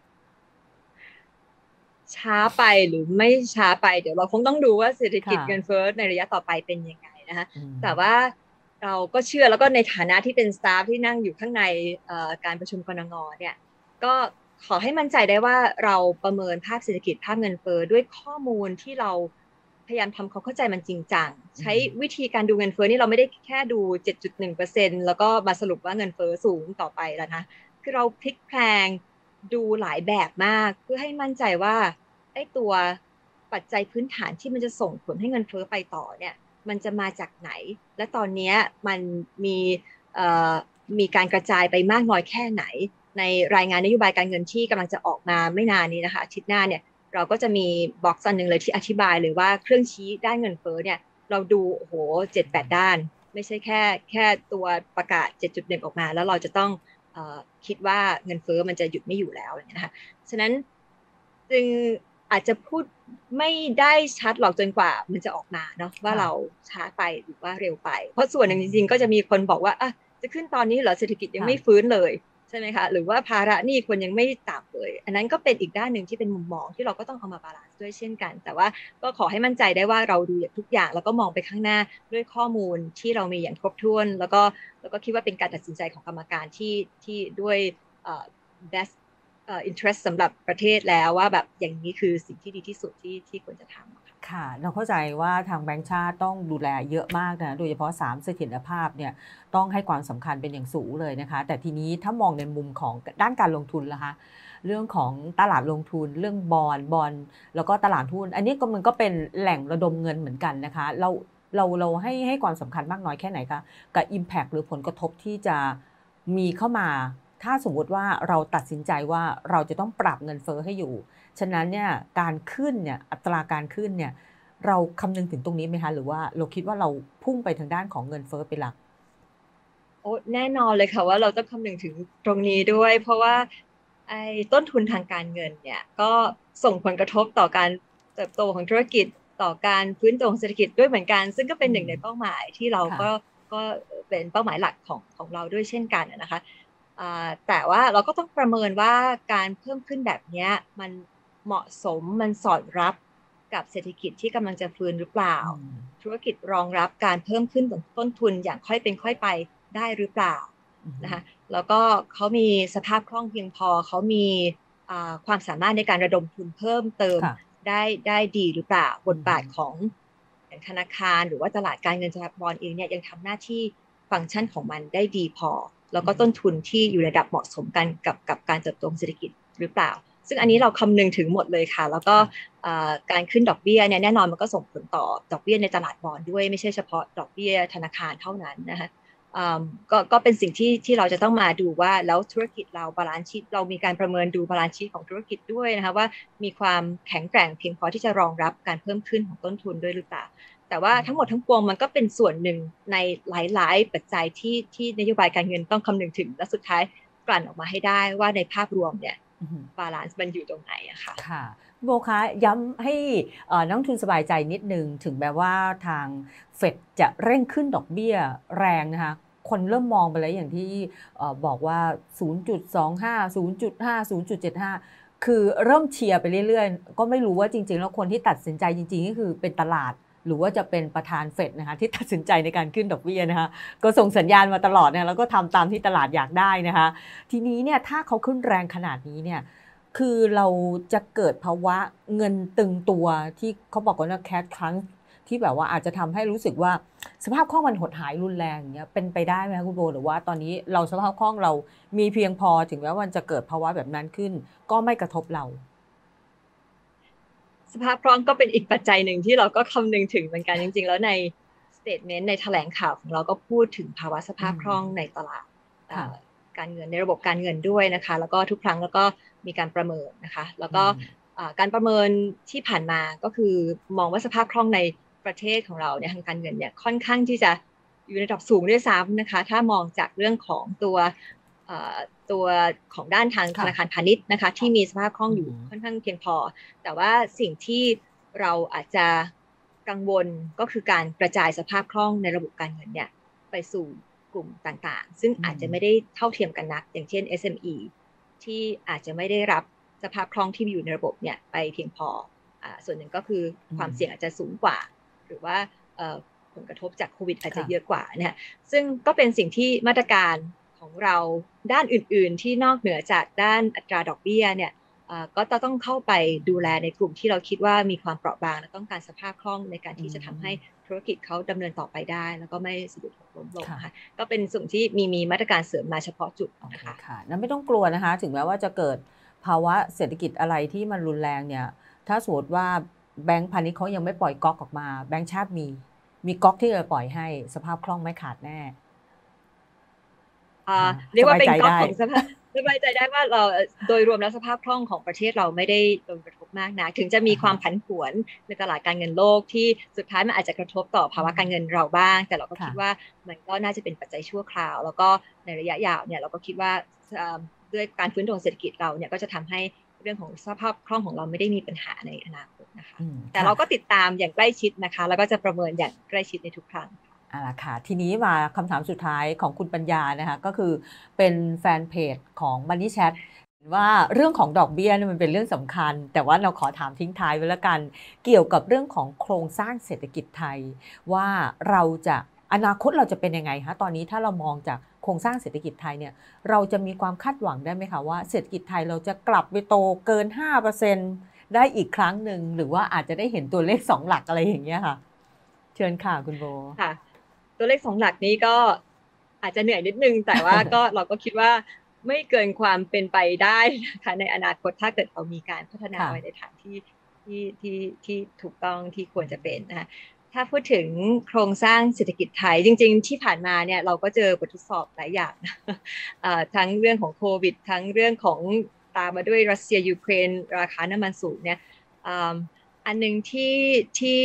B: ช้าไปหรือไม่ช้าไปเดี๋ยวเราคงต้องดูว่าเศรษฐกิจเงินเฟ้อในระยะต่อไปเป็นยังไงนะคะแต่ว่าเราก็เชื่อแล้วก็ในฐานะที่เป็นสตาฟที่นั่งอยู่ข้างในการประชุมกนงเนี่ยก็ขอให้มั่นใจได้ว่าเราประเมินภาพเศรษฐกิจภาพเงินเฟ้อด้วยข้อมูลที่เราพยายามทำความเข้าใจมันจริงจังใช้วิธีการดูเงินเฟ้อนี่เราไม่ได้แค่ดู เจ็ดจุดหนึ่งเปอร์เซ็นต์ แล้วก็มาสรุปว่าเงินเฟ้อสูงต่อไปแล้วนะคือเราพลิกแพลงดูหลายแบบมากเพื่อให้มั่นใจว่าไอ้ตัวปัจจัยพื้นฐานที่มันจะส่งผลให้เงินเฟ้อไปต่อเนี่ยมันจะมาจากไหนและตอนนี้มันมีมีการกระจายไปมากน้อยแค่ไหนในรายงานนโยบายการเงินที่กำลังจะออกมาไม่นานนี้นะคะอาทิตย์หน้าเนี่ยเราก็จะมีบ็อกซ์อันหนึ่งเลยที่อธิบายเลยว่าเครื่องชี้ด้านเงินเฟ้อเนี่ยเราดูโอ้โหเจ็ดแปดด้านไม่ใช่แค่แค่ตัวประกาศ เจ็ดจุดหนึ่ง ออกมาแล้วเราจะต้องเอ่อคิดว่าเงินเฟ้อมันจะหยุดไม่อยู่แล้วอะไรเงี้ยนะคะฉะนั้นจึงอาจจะพูดไม่ได้ชัดหรอกจนกว่ามันจะออกมาเนาะว่าเราช้าไปหรือว่าเร็วไปเพราะส่วนหนึ่งจริงๆก็จะมีคนบอกว่าอ่ะจะขึ้นตอนนี้เหรอเศรษฐกิจยังไม่ฟื้นเลยใช่ไหมคะหรือว่าภาระหนี้คนยังไม่ต่ำเลยอันนั้นก็เป็นอีกด้านหนึ่งที่เป็นมุมมองที่เราก็ต้องเอามาบาลานซ์ด้วยเช่นกันแต่ว่าก็ขอให้มั่นใจได้ว่าเราดูทุกอย่างแล้วก็มองไปข้างหน้าด้วยข้อมูลที่เรามีอย่างครบถ้วนแล้วก็แล้วก็คิดว่าเป็นการตัดสินใจของกรรมการที่ที่ด้วย best interest สำหรับประเทศแล้วว่าแบบอย่างนี้คือสิ่งที่ดีที่สุดที่ที่ควรจะทำ
A: ค่ะเราเข้าใจว่าทางแบงก์ชาติต้องดูแลเยอะมากนะโดยเฉพาะสามเสถียรภาพเนี่ยต้องให้ความสำคัญเป็นอย่างสูงเลยนะคะแต่ทีนี้ถ้ามองในมุมของด้านการลงทุนล่ะคะเรื่องของตลาดลงทุนเรื่องบอนด์บอนด์แล้วก็ตลาดหุ้นอันนี้ก็มันก็เป็นแหล่งระดมเงินเหมือนกันนะคะเราเราเราให้ให้ความสำคัญมากน้อยแค่ไหนคะกับ impact หรือผลกระทบที่จะมีเข้ามาถ้าสมมติว่าเราตัดสินใจว่าเราจะต้องปรับเงินเฟ้อให้อยู่ฉะนั้นเนี่ยการขึ้นเนี่ยอัตราการขึ้นเนี่ยเราคำนึงถึงตรงนี้ไหมคะหรือว่าเราคิดว่าเราพุ่งไปทางด้านของเงินเฟ้อเป็นหลัก
B: โอ้แน่นอนเลยค่ะว่าเราต้องคำนึงถึงตรงนี้ด้วยเพราะว่าไอ้ต้นทุนทางการเงินเนี่ยก็ส่งผลกระทบต่อการเติบโตของธุรกิจต่อการฟื้นตัวของเศรษฐกิจด้วยเหมือนกันซึ่งก็เป็นหนึ่งในเป้าหมายที่เราก็ก็เป็นเป้าหมายหลักของของเราด้วยเช่นกันนะคะแต่ว่าเราก็ต้องประเมินว่าการเพิ่มขึ้นแบบนี้มันเหมาะสมมันสอดรับกับเศรษฐกิจที่กำลังจะฟื้นหรือเปล่าธุรกิจรองรับการเพิ่มขึ้นของต้นทุนอย่างค่อยเป็นค่อยไปได้หรือเปล่านะคะแล้วก็เขามีสภาพคล่องเพียงพอเขามีความสามารถในการระดมทุนเพิ่มเติมได้ได้ดีหรือเปล่าบทบาทของธนาคารหรือว่าตลาดการเงินสถาบันเองเนี่ยยังทำหน้าที่ฟังก์ชันของมันได้ดีพอแล้วก็ต้นทุนที่อยู่ในระดับเหมาะสมกันกับกับการเติบโตเศรษฐกิจหรือเปล่าซึ่งอันนี้เราคำนึงถึงหมดเลยค่ะแล้วก็การขึ้นดอกเบี้ยเนี่ยแน่นอนมันก็ส่งผลต่อดอกเบี้ยในตลาดบอนด์ด้วยไม่ใช่เฉพาะดอกเบี้ยธนาคารเท่านั้นนะคะก็ก็เป็นสิ่งที่ที่เราจะต้องมาดูว่าแล้วธุรกิจเราบาลานซ์ชีทเรามีการประเมินดูบาลานซ์ชีทของธุรกิจด้วยนะคะว่ามีความแข็งแกร่งเพียงพอที่จะรองรับการเพิ่มขึ้นของต้นทุนด้วยหรือเปล่าแต่ว่าทั้งหมดทั้งปวงมันก็เป็นส่วนหนึ่งในหลายๆปัจจัยที่ที่นโยบายการเงินต้องคำนึงถึงและสุดท้ายกลั่นออกมาให้ได้ว่าในภาพรวมเนี่ยบาลานซ์มันอยู่ตรงไหนอะค่ะ
A: ค่ะโบคะย้ำให้นักลงทุนสบายใจนิดนึงถึงแม้ว่าทางเฟดจะเร่งขึ้นดอกเบี้ยแรงนะคะคนเริ่มมองไปแล้วอย่างที่บอกว่า ศูนย์จุดสองห้า ศูนย์จุดห้า ศูนย์จุดเจ็ดห้า คือเริ่มเชียร์ไปเรื่อยๆก็ไม่รู้ว่าจริงๆแล้วคนที่ตัดสินใจจริงๆก็คือเป็นตลาดหรือว่าจะเป็นประธานเฟดนะคะที่ตัดสินใจในการขึ้นดอกเบี้ยนะคะก็ส่งสัญญาณมาตลอดนะแล้วก็ทำตามที่ตลาดอยากได้นะคะทีนี้เนี่ยถ้าเขาขึ้นแรงขนาดนี้เนี่ยคือเราจะเกิดภาวะเงินตึงตัวที่เขาบอกว่า cash crunch ที่แบบว่าอาจจะทำให้รู้สึกว่าสภาพคล่องมันหดหายรุนแรงอย่างเงี้ยเป็นไปได้ไหมคะคุณโบหรือว่าตอนนี้เราสภาพคล่องเรามีเพียงพอถึงแม้ว่ามันจะเกิดภาวะแบบนั้นขึ้นก็ไม่กระทบเรา
B: สภาพคล่องก็เป็นอีกปัจจัยหนึ่งที่เราก็คำนึงถึงเหมือนกันจริงๆแล้วในสเตทเมนต์ในแถลงข่าวของเราก็พูดถึงภาวะสภาพคล่องในตลาดการเงินในระบบการเงินด้วยนะคะแล้วก็ทุกครั้งแล้วก็มีการประเมินนะคะแล้วก็การประเมินที่ผ่านมาก็คือมองว่าสภาพคล่องในประเทศของเราเนี่ยทางการเงินเนี่ยค่อนข้างที่จะอยู่ในระดับสูงด้วยซ้ำนะคะถ้ามองจากเรื่องของตัวตัวของด้านทางธนาคารพาณิชย์นะคะที่มีสภาพคล่องอยู่ค่อนข้างเพียงพอแต่ว่าสิ่งที่เราอาจจะกังวลก็คือการกระจายสภาพคล่องในระบบการเงินเนี่ยไปสู่กลุ่มต่างๆซึ่งอาจจะไม่ได้เท่าเทียมกันนักอย่างเช่น เอส เอ็ม อี ที่อาจจะไม่ได้รับสภาพคล่องที่มีอยู่ในระบบเนี่ยไปเพียงพออ่าส่วนหนึ่งก็คือความเสี่ยงอาจจะสูงกว่าหรือว่าผลกระทบจากโควิดอาจจะเยอะกว่าเนี่ยซึ่งก็เป็นสิ่งที่มาตรการของเราด้านอื่นๆที่นอกเหนือจากด้านอัตราดอกเบี้ยเนี่ยก็ต้องเข้าไปดูแลในกลุ่มที่เราคิดว่ามีความเปราะบางและต้องการสภาพคล่องในการที่จะทำให้ธุรกิจเขาดำเนินต่อไปได้แล้วก็ไม่สะดุดล้มลงค่ะก็เป็นส่วนที่มีมีมาตรการเสริมมาเฉพาะจุดนะคะ
A: ค่ะนั้นไม่ต้องกลัวนะคะถึงแม้ว่าจะเกิดภาวะเศรษฐกิจอะไรที่มันรุนแรงเนี่ยถ้าสมมติว่าแบงก์พาณิชย์เขายังไม่ปล่อยก๊อกออกมาแบงก์ชาติมีมีก๊อกที่จะปล่อยให้สภาพคล่องไม่ขาดแน่
B: เรียกว่าเป็นก๊อกของสภาพสบายใจได้ว่าเราโดยรวมแล้วสภาพคล่องของประเทศเราไม่ได้โดนกระทบมากนะถึงจะมีความผันผวนในตลาดการเงินโลกที่สุดท้ายมันอาจจะกระทบต่อภาวะการเงินเราบ้างแต่เราก็คิดว่ามันก็น่าจะเป็นปัจจัยชั่วคราวแล้วก็ในระยะยาวเนี่ยเราก็คิดว่าด้วยการฟื้นตัวเศรษฐกิจเราเนี่ยก็จะทำให้เรื่องของสภาพคล่องของเราไม่ได้มีปัญหาในอนาคตนะคะแต่เราก็ติดตามอย่างใกล้ชิดนะคะแล้วก็จะประเมินอย่างใกล้ชิดในทุกครั้ง
A: อ่าค่ะทีนี้มาคำถามสุดท้ายของคุณปัญญานะคะก็คือเป็นแฟนเพจของ Money Chat ว่าเรื่องของดอกเบี้ยนี่มันเป็นเรื่องสำคัญแต่ว่าเราขอถามทิ้งท้ายไว้แล้วกันเกี่ยวกับเรื่องของโครงสร้างเศรษฐกิจไทยว่าเราจะอนาคตเราจะเป็นยังไงคะตอนนี้ถ้าเรามองจากโครงสร้างเศรษฐกิจไทยเนี่ยเราจะมีความคาดหวังได้ไหมคะว่าเศรษฐกิจไทยเราจะกลับไปโตเกิน ห้าเปอร์เซ็นต์ ได้อีกครั้งหนึ่งหรือว่าอาจจะได้เห็นตัวเลขสองหลักอะไรอย่างเงี้ยค่ะเชิญค่ะคุณโบ
B: ค่ะตัวเลขสองหลักนี้ก็อาจจะเหนื่อยนิดนึงแต่ว่าก็เราก็คิดว่าไม่เกินความเป็นไปได้นะคะในอนาคตถ้าเกิดเรามีการพัฒนาไปในทางที่ที่ที่ที่ถูกต้องที่ควรจะเป็นนะคะถ้าพูดถึงโครงสร้างเศรษฐกิจไทยจริงๆที่ผ่านมาเนี่ยเราก็เจอบททดสอบหลายอย่างทั้งเรื่องของโควิดทั้งเรื่องของตามมาด้วยรัสเซียยูเครนราคาน้ำมันสูงเนี่ยอันนึงที่ที่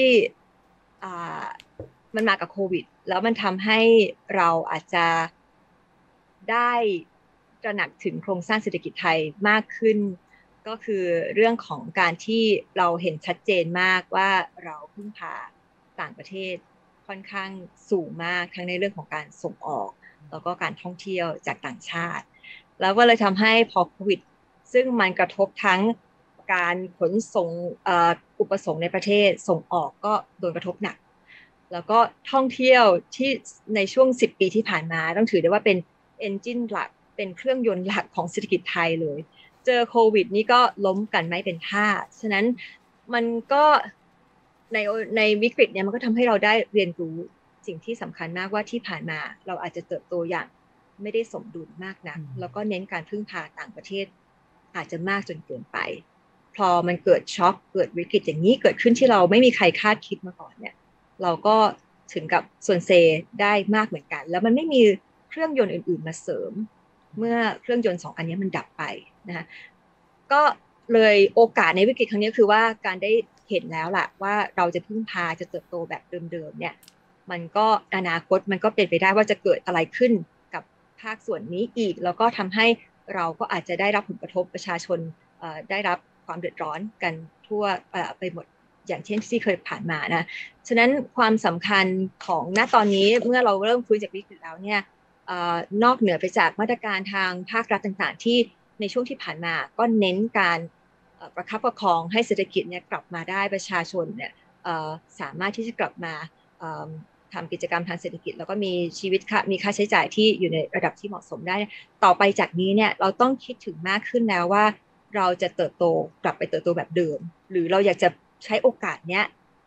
B: มันมากับโควิดแล้วมันทำให้เราอาจจะได้ตระหนักถึงโครงสร้างเศรษฐกิจไทยมากขึ้นก็คือเรื่องของการที่เราเห็นชัดเจนมากว่าเราพึ่งพาต่างประเทศค่อนข้างสูงมากทั้งในเรื่องของการส่งออกแล้วก็การท่องเที่ยวจากต่างชาติแล้วก็เลยทำให้พอโควิดซึ่งมันกระทบทั้งการขนส่งอุปสงค์ในประเทศส่งออกก็โดนกระทบหนักแล้วก็ท่องเที่ยวที่ในช่วงสิบปีที่ผ่านมาต้องถือได้ว่าเป็นเอนจินหลักเป็นเครื่องยนต์หลักของเศรษฐกิจไทยเลยเจอโควิดนี้ก็ล้มกันไม่เป็นท่าฉะนั้นมันก็ในในวิกฤตเนี่ยมันก็ทำให้เราได้เรียนรู้สิ่งที่สำคัญมากว่าที่ผ่านมาเราอาจจะเติบโตอย่างไม่ได้สมดุลมากนักแล้วก็เน้นการพึ่งพาต่างประเทศอาจจะมากจนเกินไปพอมันเกิดช็อคเกิดวิกฤตอย่างนี้เกิดขึ้นที่เราไม่มีใครคาดคิดมาก่อนเนี่ยเราก็ถึงกับส่วนเซได้มากเหมือนกันแล้วมันไม่มีเครื่องยนต์อื่นๆมาเสริมเมื่อเครื่องยนต์สองอันนี้มันดับไปนะคะก็เลยโอกาสในวิกฤตครั้งนี้คือว่าการได้เห็นแล้วล่ะว่าเราจะพึ่งพาจะเติบโตแบบเดิมๆเนี่ยมันก็อนาคตมันก็เป็นไปได้ว่าจะเกิดอะไรขึ้นกับภาคส่วนนี้อีกแล้วก็ทำให้เราก็อาจจะได้รับผลกระทบประชาชนได้รับความเดือดร้อนกันทั่วไปหมดอย่างเช่นที่เคยผ่านมานะฉะนั้นความสำคัญของณตอนนี้เมื่อเราเริ่มฟื้นจากวิกฤตแล้วเนี่ยนอกเหนือไปจากมาตรการทางภาครัฐต่างๆที่ในช่วงที่ผ่านมาก็เน้นการประคับประคองให้เศรษฐกิจเนี่ยกลับมาได้ประชาชนเนี่ยสามารถที่จะกลับมาทำกิจกรรมทางเศรษฐกิจแล้วก็มีชีวิตมีค่าใช้จ่ายที่อยู่ในระดับที่เหมาะสมได้ต่อไปจากนี้เนี่ยเราต้องคิดถึงมากขึ้นแล้วว่าเราจะเติบโตกลับไปเติบโตแบบเดิมหรือเราอยากจะใช้โอกาสเนี้ย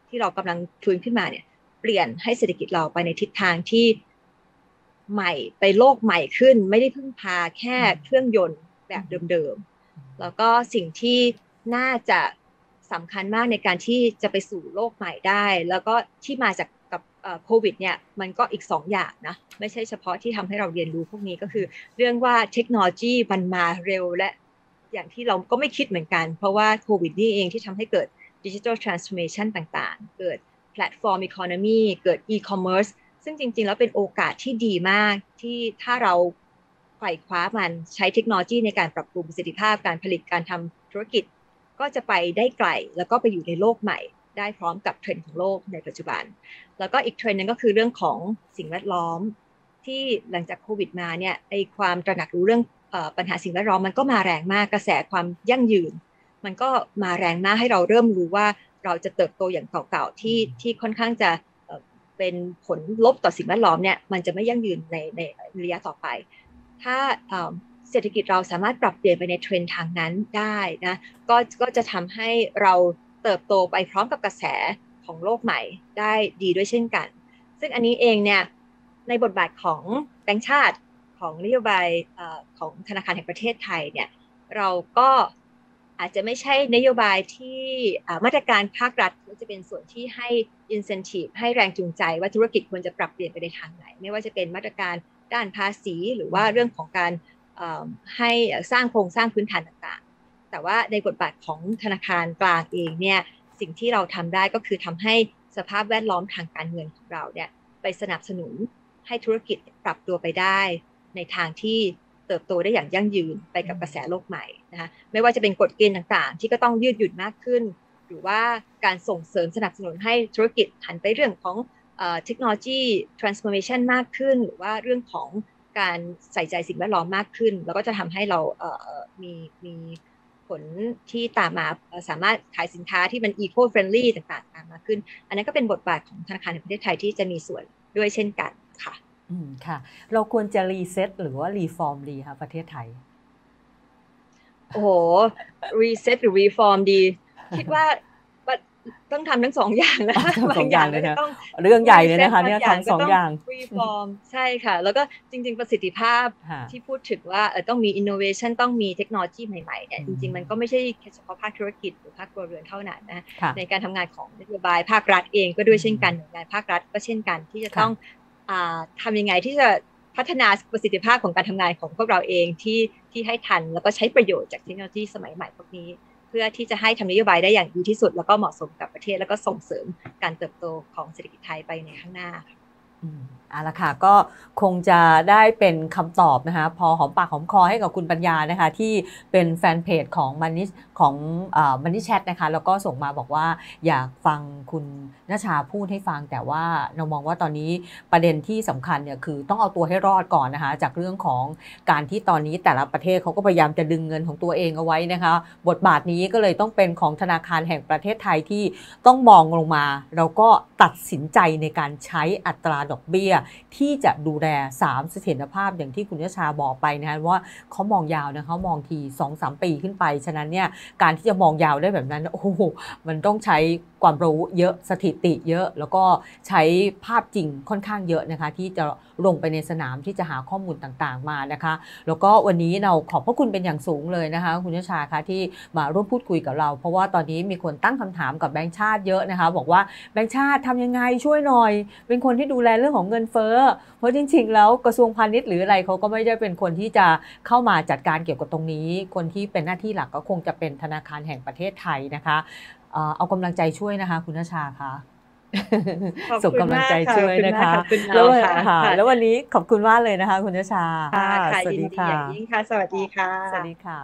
B: ที่เรากำลังฟื้นขึ้นมาเนี่ยเปลี่ยนให้เศรษฐกิจเราไปในทิศทางที่ใหม่ไปโลกใหม่ขึ้นไม่ได้พึ่งพาแค่เครื่องยนต์แบบเดิมๆแล้วก็สิ่งที่น่าจะสำคัญมากในการที่จะไปสู่โลกใหม่ได้แล้วก็ที่มาจากกับโควิดเนี่ยมันก็อีกสองอย่างนะไม่ใช่เฉพาะที่ทำให้เราเรียนรู้พวกนี้ก็คือเรื่องว่าเทคโนโลยีมันมาเร็วและอย่างที่เราก็ไม่คิดเหมือนกันเพราะว่าโควิดนี่เองที่ทำให้เกิดดิจิทัลทรานส์ฟอร์เมชันต่างๆเกิดแพลตฟอร์มอีโคโนมีเกิดอีคอมเมิร์ซซึ่งจริงๆแล้วเป็นโอกาสที่ดีมากที่ถ้าเราไขว่คว้ามันใช้เทคโนโลยีในการปรับปรุงประสิทธิภาพการผลิตการทำธุรกิจก็จะไปได้ไกลแล้วก็ไปอยู่ในโลกใหม่ได้พร้อมกับเทรนด์ของโลกในปัจจุบันแล้วก็อีกเทรนด์นึงก็คือเรื่องของสิ่งแวดล้อมที่หลังจากโควิดมาเนี่ยไอความตระหนักรู้เรื่องเอ่อปัญหาสิ่งแวดล้อมมันก็มาแรงมากกระแสความยั่งยืนมันก็มาแรงมากให้เราเริ่มรู้ว่าเราจะเติบโตอย่างเก่าๆที่ที่ค่อนข้างจะเป็นผลลบต่อสิ่งแวดล้อมเนี่ยมันจะไม่ยั่งยืนในในระยะต่อไปถ้าเศรษฐกิจเราสามารถปรับเปลี่ยนไปในเทรนด์ทางนั้นได้นะก็ก็จะทำให้เราเติบโตไปพร้อมกับกระแสของโลกใหม่ได้ดีด้วยเช่นกันซึ่งอันนี้เองเนี่ยในบทบาทของแบงก์ชาติของนโยบายของธนาคารแห่งประเทศไทยเนี่ยเราก็อาจจะไม่ใช่นโยบายที่มาตรการภาครัฐจะเป็นส่วนที่ให้ incentive ให้แรงจูงใจว่าธุรกิจควรจะปรับเปลี่ยนไปในทางไหนไม่ว่าจะเป็นมาตรการด้านภาษีหรือว่าเรื่องของการให้สร้างโครงสร้างพื้นฐานต่างๆแต่ว่าในบทบาทของธนาคารกลางเองเนี่ยสิ่งที่เราทำได้ก็คือทำให้สภาพแวดล้อมทางการเงินของเราเนี่ยไปสนับสนุนให้ธุรกิจปรับตัวไปได้ในทางที่เติบโตได้อย่างยั่งยืนไปกับกระแสโลกใหม่นะคะไม่ว่าจะเป็นกฎเกณฑ์ต่างๆที่ก็ต้องยืดหยุ่นมากขึ้นหรือว่าการส่งเสริมสนับสนุนให้ธุรกิจหันไปเรื่องของเอ่อเทคโนโลยี transformation มากขึ้นหรือว่าเรื่องของการใส่ใจสิ่งแวดล้อมมากขึ้นแล้วก็จะทำให้เราเอ่อมีมีผลที่ตามมาสามารถขายสินค้าที่มัน eco friendly ต่างๆตามมาขึ้นอันนั้นก็เป็นบทบาทของธนาคารแห่งประเทศไทยที่จะมีส่วนด้วยเช่นกันค่ะ
A: อืมค่ะเราควรจะรีเซ็ตหรือว่ารีฟอร์มดีคะประเทศไทย
B: โอ้โหรีเซ็ตหรือรีฟอร์มดีคิดว่าต้องทำทั้งสองอย่างนะ
A: บางอย่างเลยนะเรื่องใหญ่เลยนะคะเนี่ยทั้งสองอย่าง
B: รีฟอร์มใช่ค่ะแล้วก็จริงๆประสิทธิภาพที่พูดถึงว่าต้องมีอินโนเวชันต้องมีเทคโนโลยีใหม่ๆเนี่ยจริงๆมันก็ไม่ใช่แค่เฉพาะภาคธุรกิจหรือภาคครัวเรือนเท่านั้นนะในการทำงานของนโยบายภาครัฐเองก็ด้วยเช่นกันหน่วยงานภาครัฐก็เช่นกันที่จะต้องทำยังไงที่จะพัฒนาประสิทธิภาพของการทำงานของพวกเราเองที่ที่ให้ทันแล้วก็ใช้ประโยชน์จากเทคโนโลยีสมัยใหม่พวกนี้เพื่อที่จะให้ทำนโยบายได้อย่างดีที่สุดแล้วก็เหมาะสมกับประเทศแล้วก็ส่งเสริมการเติบโตของเศรษฐกิจไทยไปในข้างหน้า
A: อืมเอาละค่ะก็คงจะได้เป็นคำตอบนะคะพอหอมปากหอมคอให้กับคุณปัญญานะคะที่เป็นแฟนเพจของมันนี่ของมันนี่แชทนะคะแล้วก็ส่งมาบอกว่าอยากฟังคุณณชาพูดให้ฟังแต่ว่าเรามองว่าตอนนี้ประเด็นที่สำคัญเนี่ยคือต้องเอาตัวให้รอดก่อนนะคะจากเรื่องของการที่ตอนนี้แต่ละประเทศเขาก็พยายามจะดึงเงินของตัวเองเอาไว้นะคะบทบาทนี้ก็เลยต้องเป็นของธนาคารแห่งประเทศไทยที่ต้องมองลงมาแล้วก็ตัดสินใจในการใช้อัตราดอกเบี้ยที่จะดูแลสามเสถียรภาพอย่างที่คุณณชาบอกไปนะคะว่าเขามองยาวนะเขามองที สองถึงสาม ปีขึ้นไปฉะนั้นเนี่ยการที่จะมองยาวได้แบบนั้นโอ้โหมันต้องใช้ความรู้เยอะสถิติเยอะแล้วก็ใช้ภาพจริงค่อนข้างเยอะนะคะที่จะลงไปในสนามที่จะหาข้อมูลต่างๆมานะคะแล้วก็วันนี้เราขอบพระคุณเป็นอย่างสูงเลยนะคะคุณณชาคะที่มาร่วมพูดคุยกับเราเพราะว่าตอนนี้มีคนตั้งคำถามกับแบงก์ชาติเยอะนะคะบอกว่าแบงก์ชาติทำยังไงช่วยหน่อยเป็นคนที่ดูแลเรื่องของเงินเฟ้อเพราะจริงๆแล้วกระทรวงพาณิชย์หรืออะไรเขาก็ไม่ได้เป็นคนที่จะเข้ามาจัดการเกี่ยวกับตรงนี้คนที่เป็นหน้าที่หลักก็คงจะเป็นธนาคารแห่งประเทศไทยนะคะเอากำลังใจช่วยนะคะคุณณชาคะส่งกำลังใจช่วยนะคะแล้วค่ะแล้ววันนี้ขอบคุณมากเลยนะคะคุณณชา
B: สวัสดีค่ะอย่างยิ่งค่ะสวัสดีค่ะ
A: สวัสดีค่ะ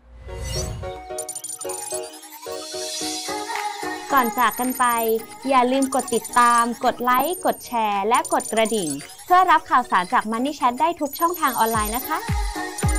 C: ก่อนจากกันไปอย่าลืมกดติดตามกดไลค์กดแชร์และกดกระดิ่งเพื่อรับข่าวสารจาก Money Chat ได้ทุกช่องทางออนไลน์นะคะ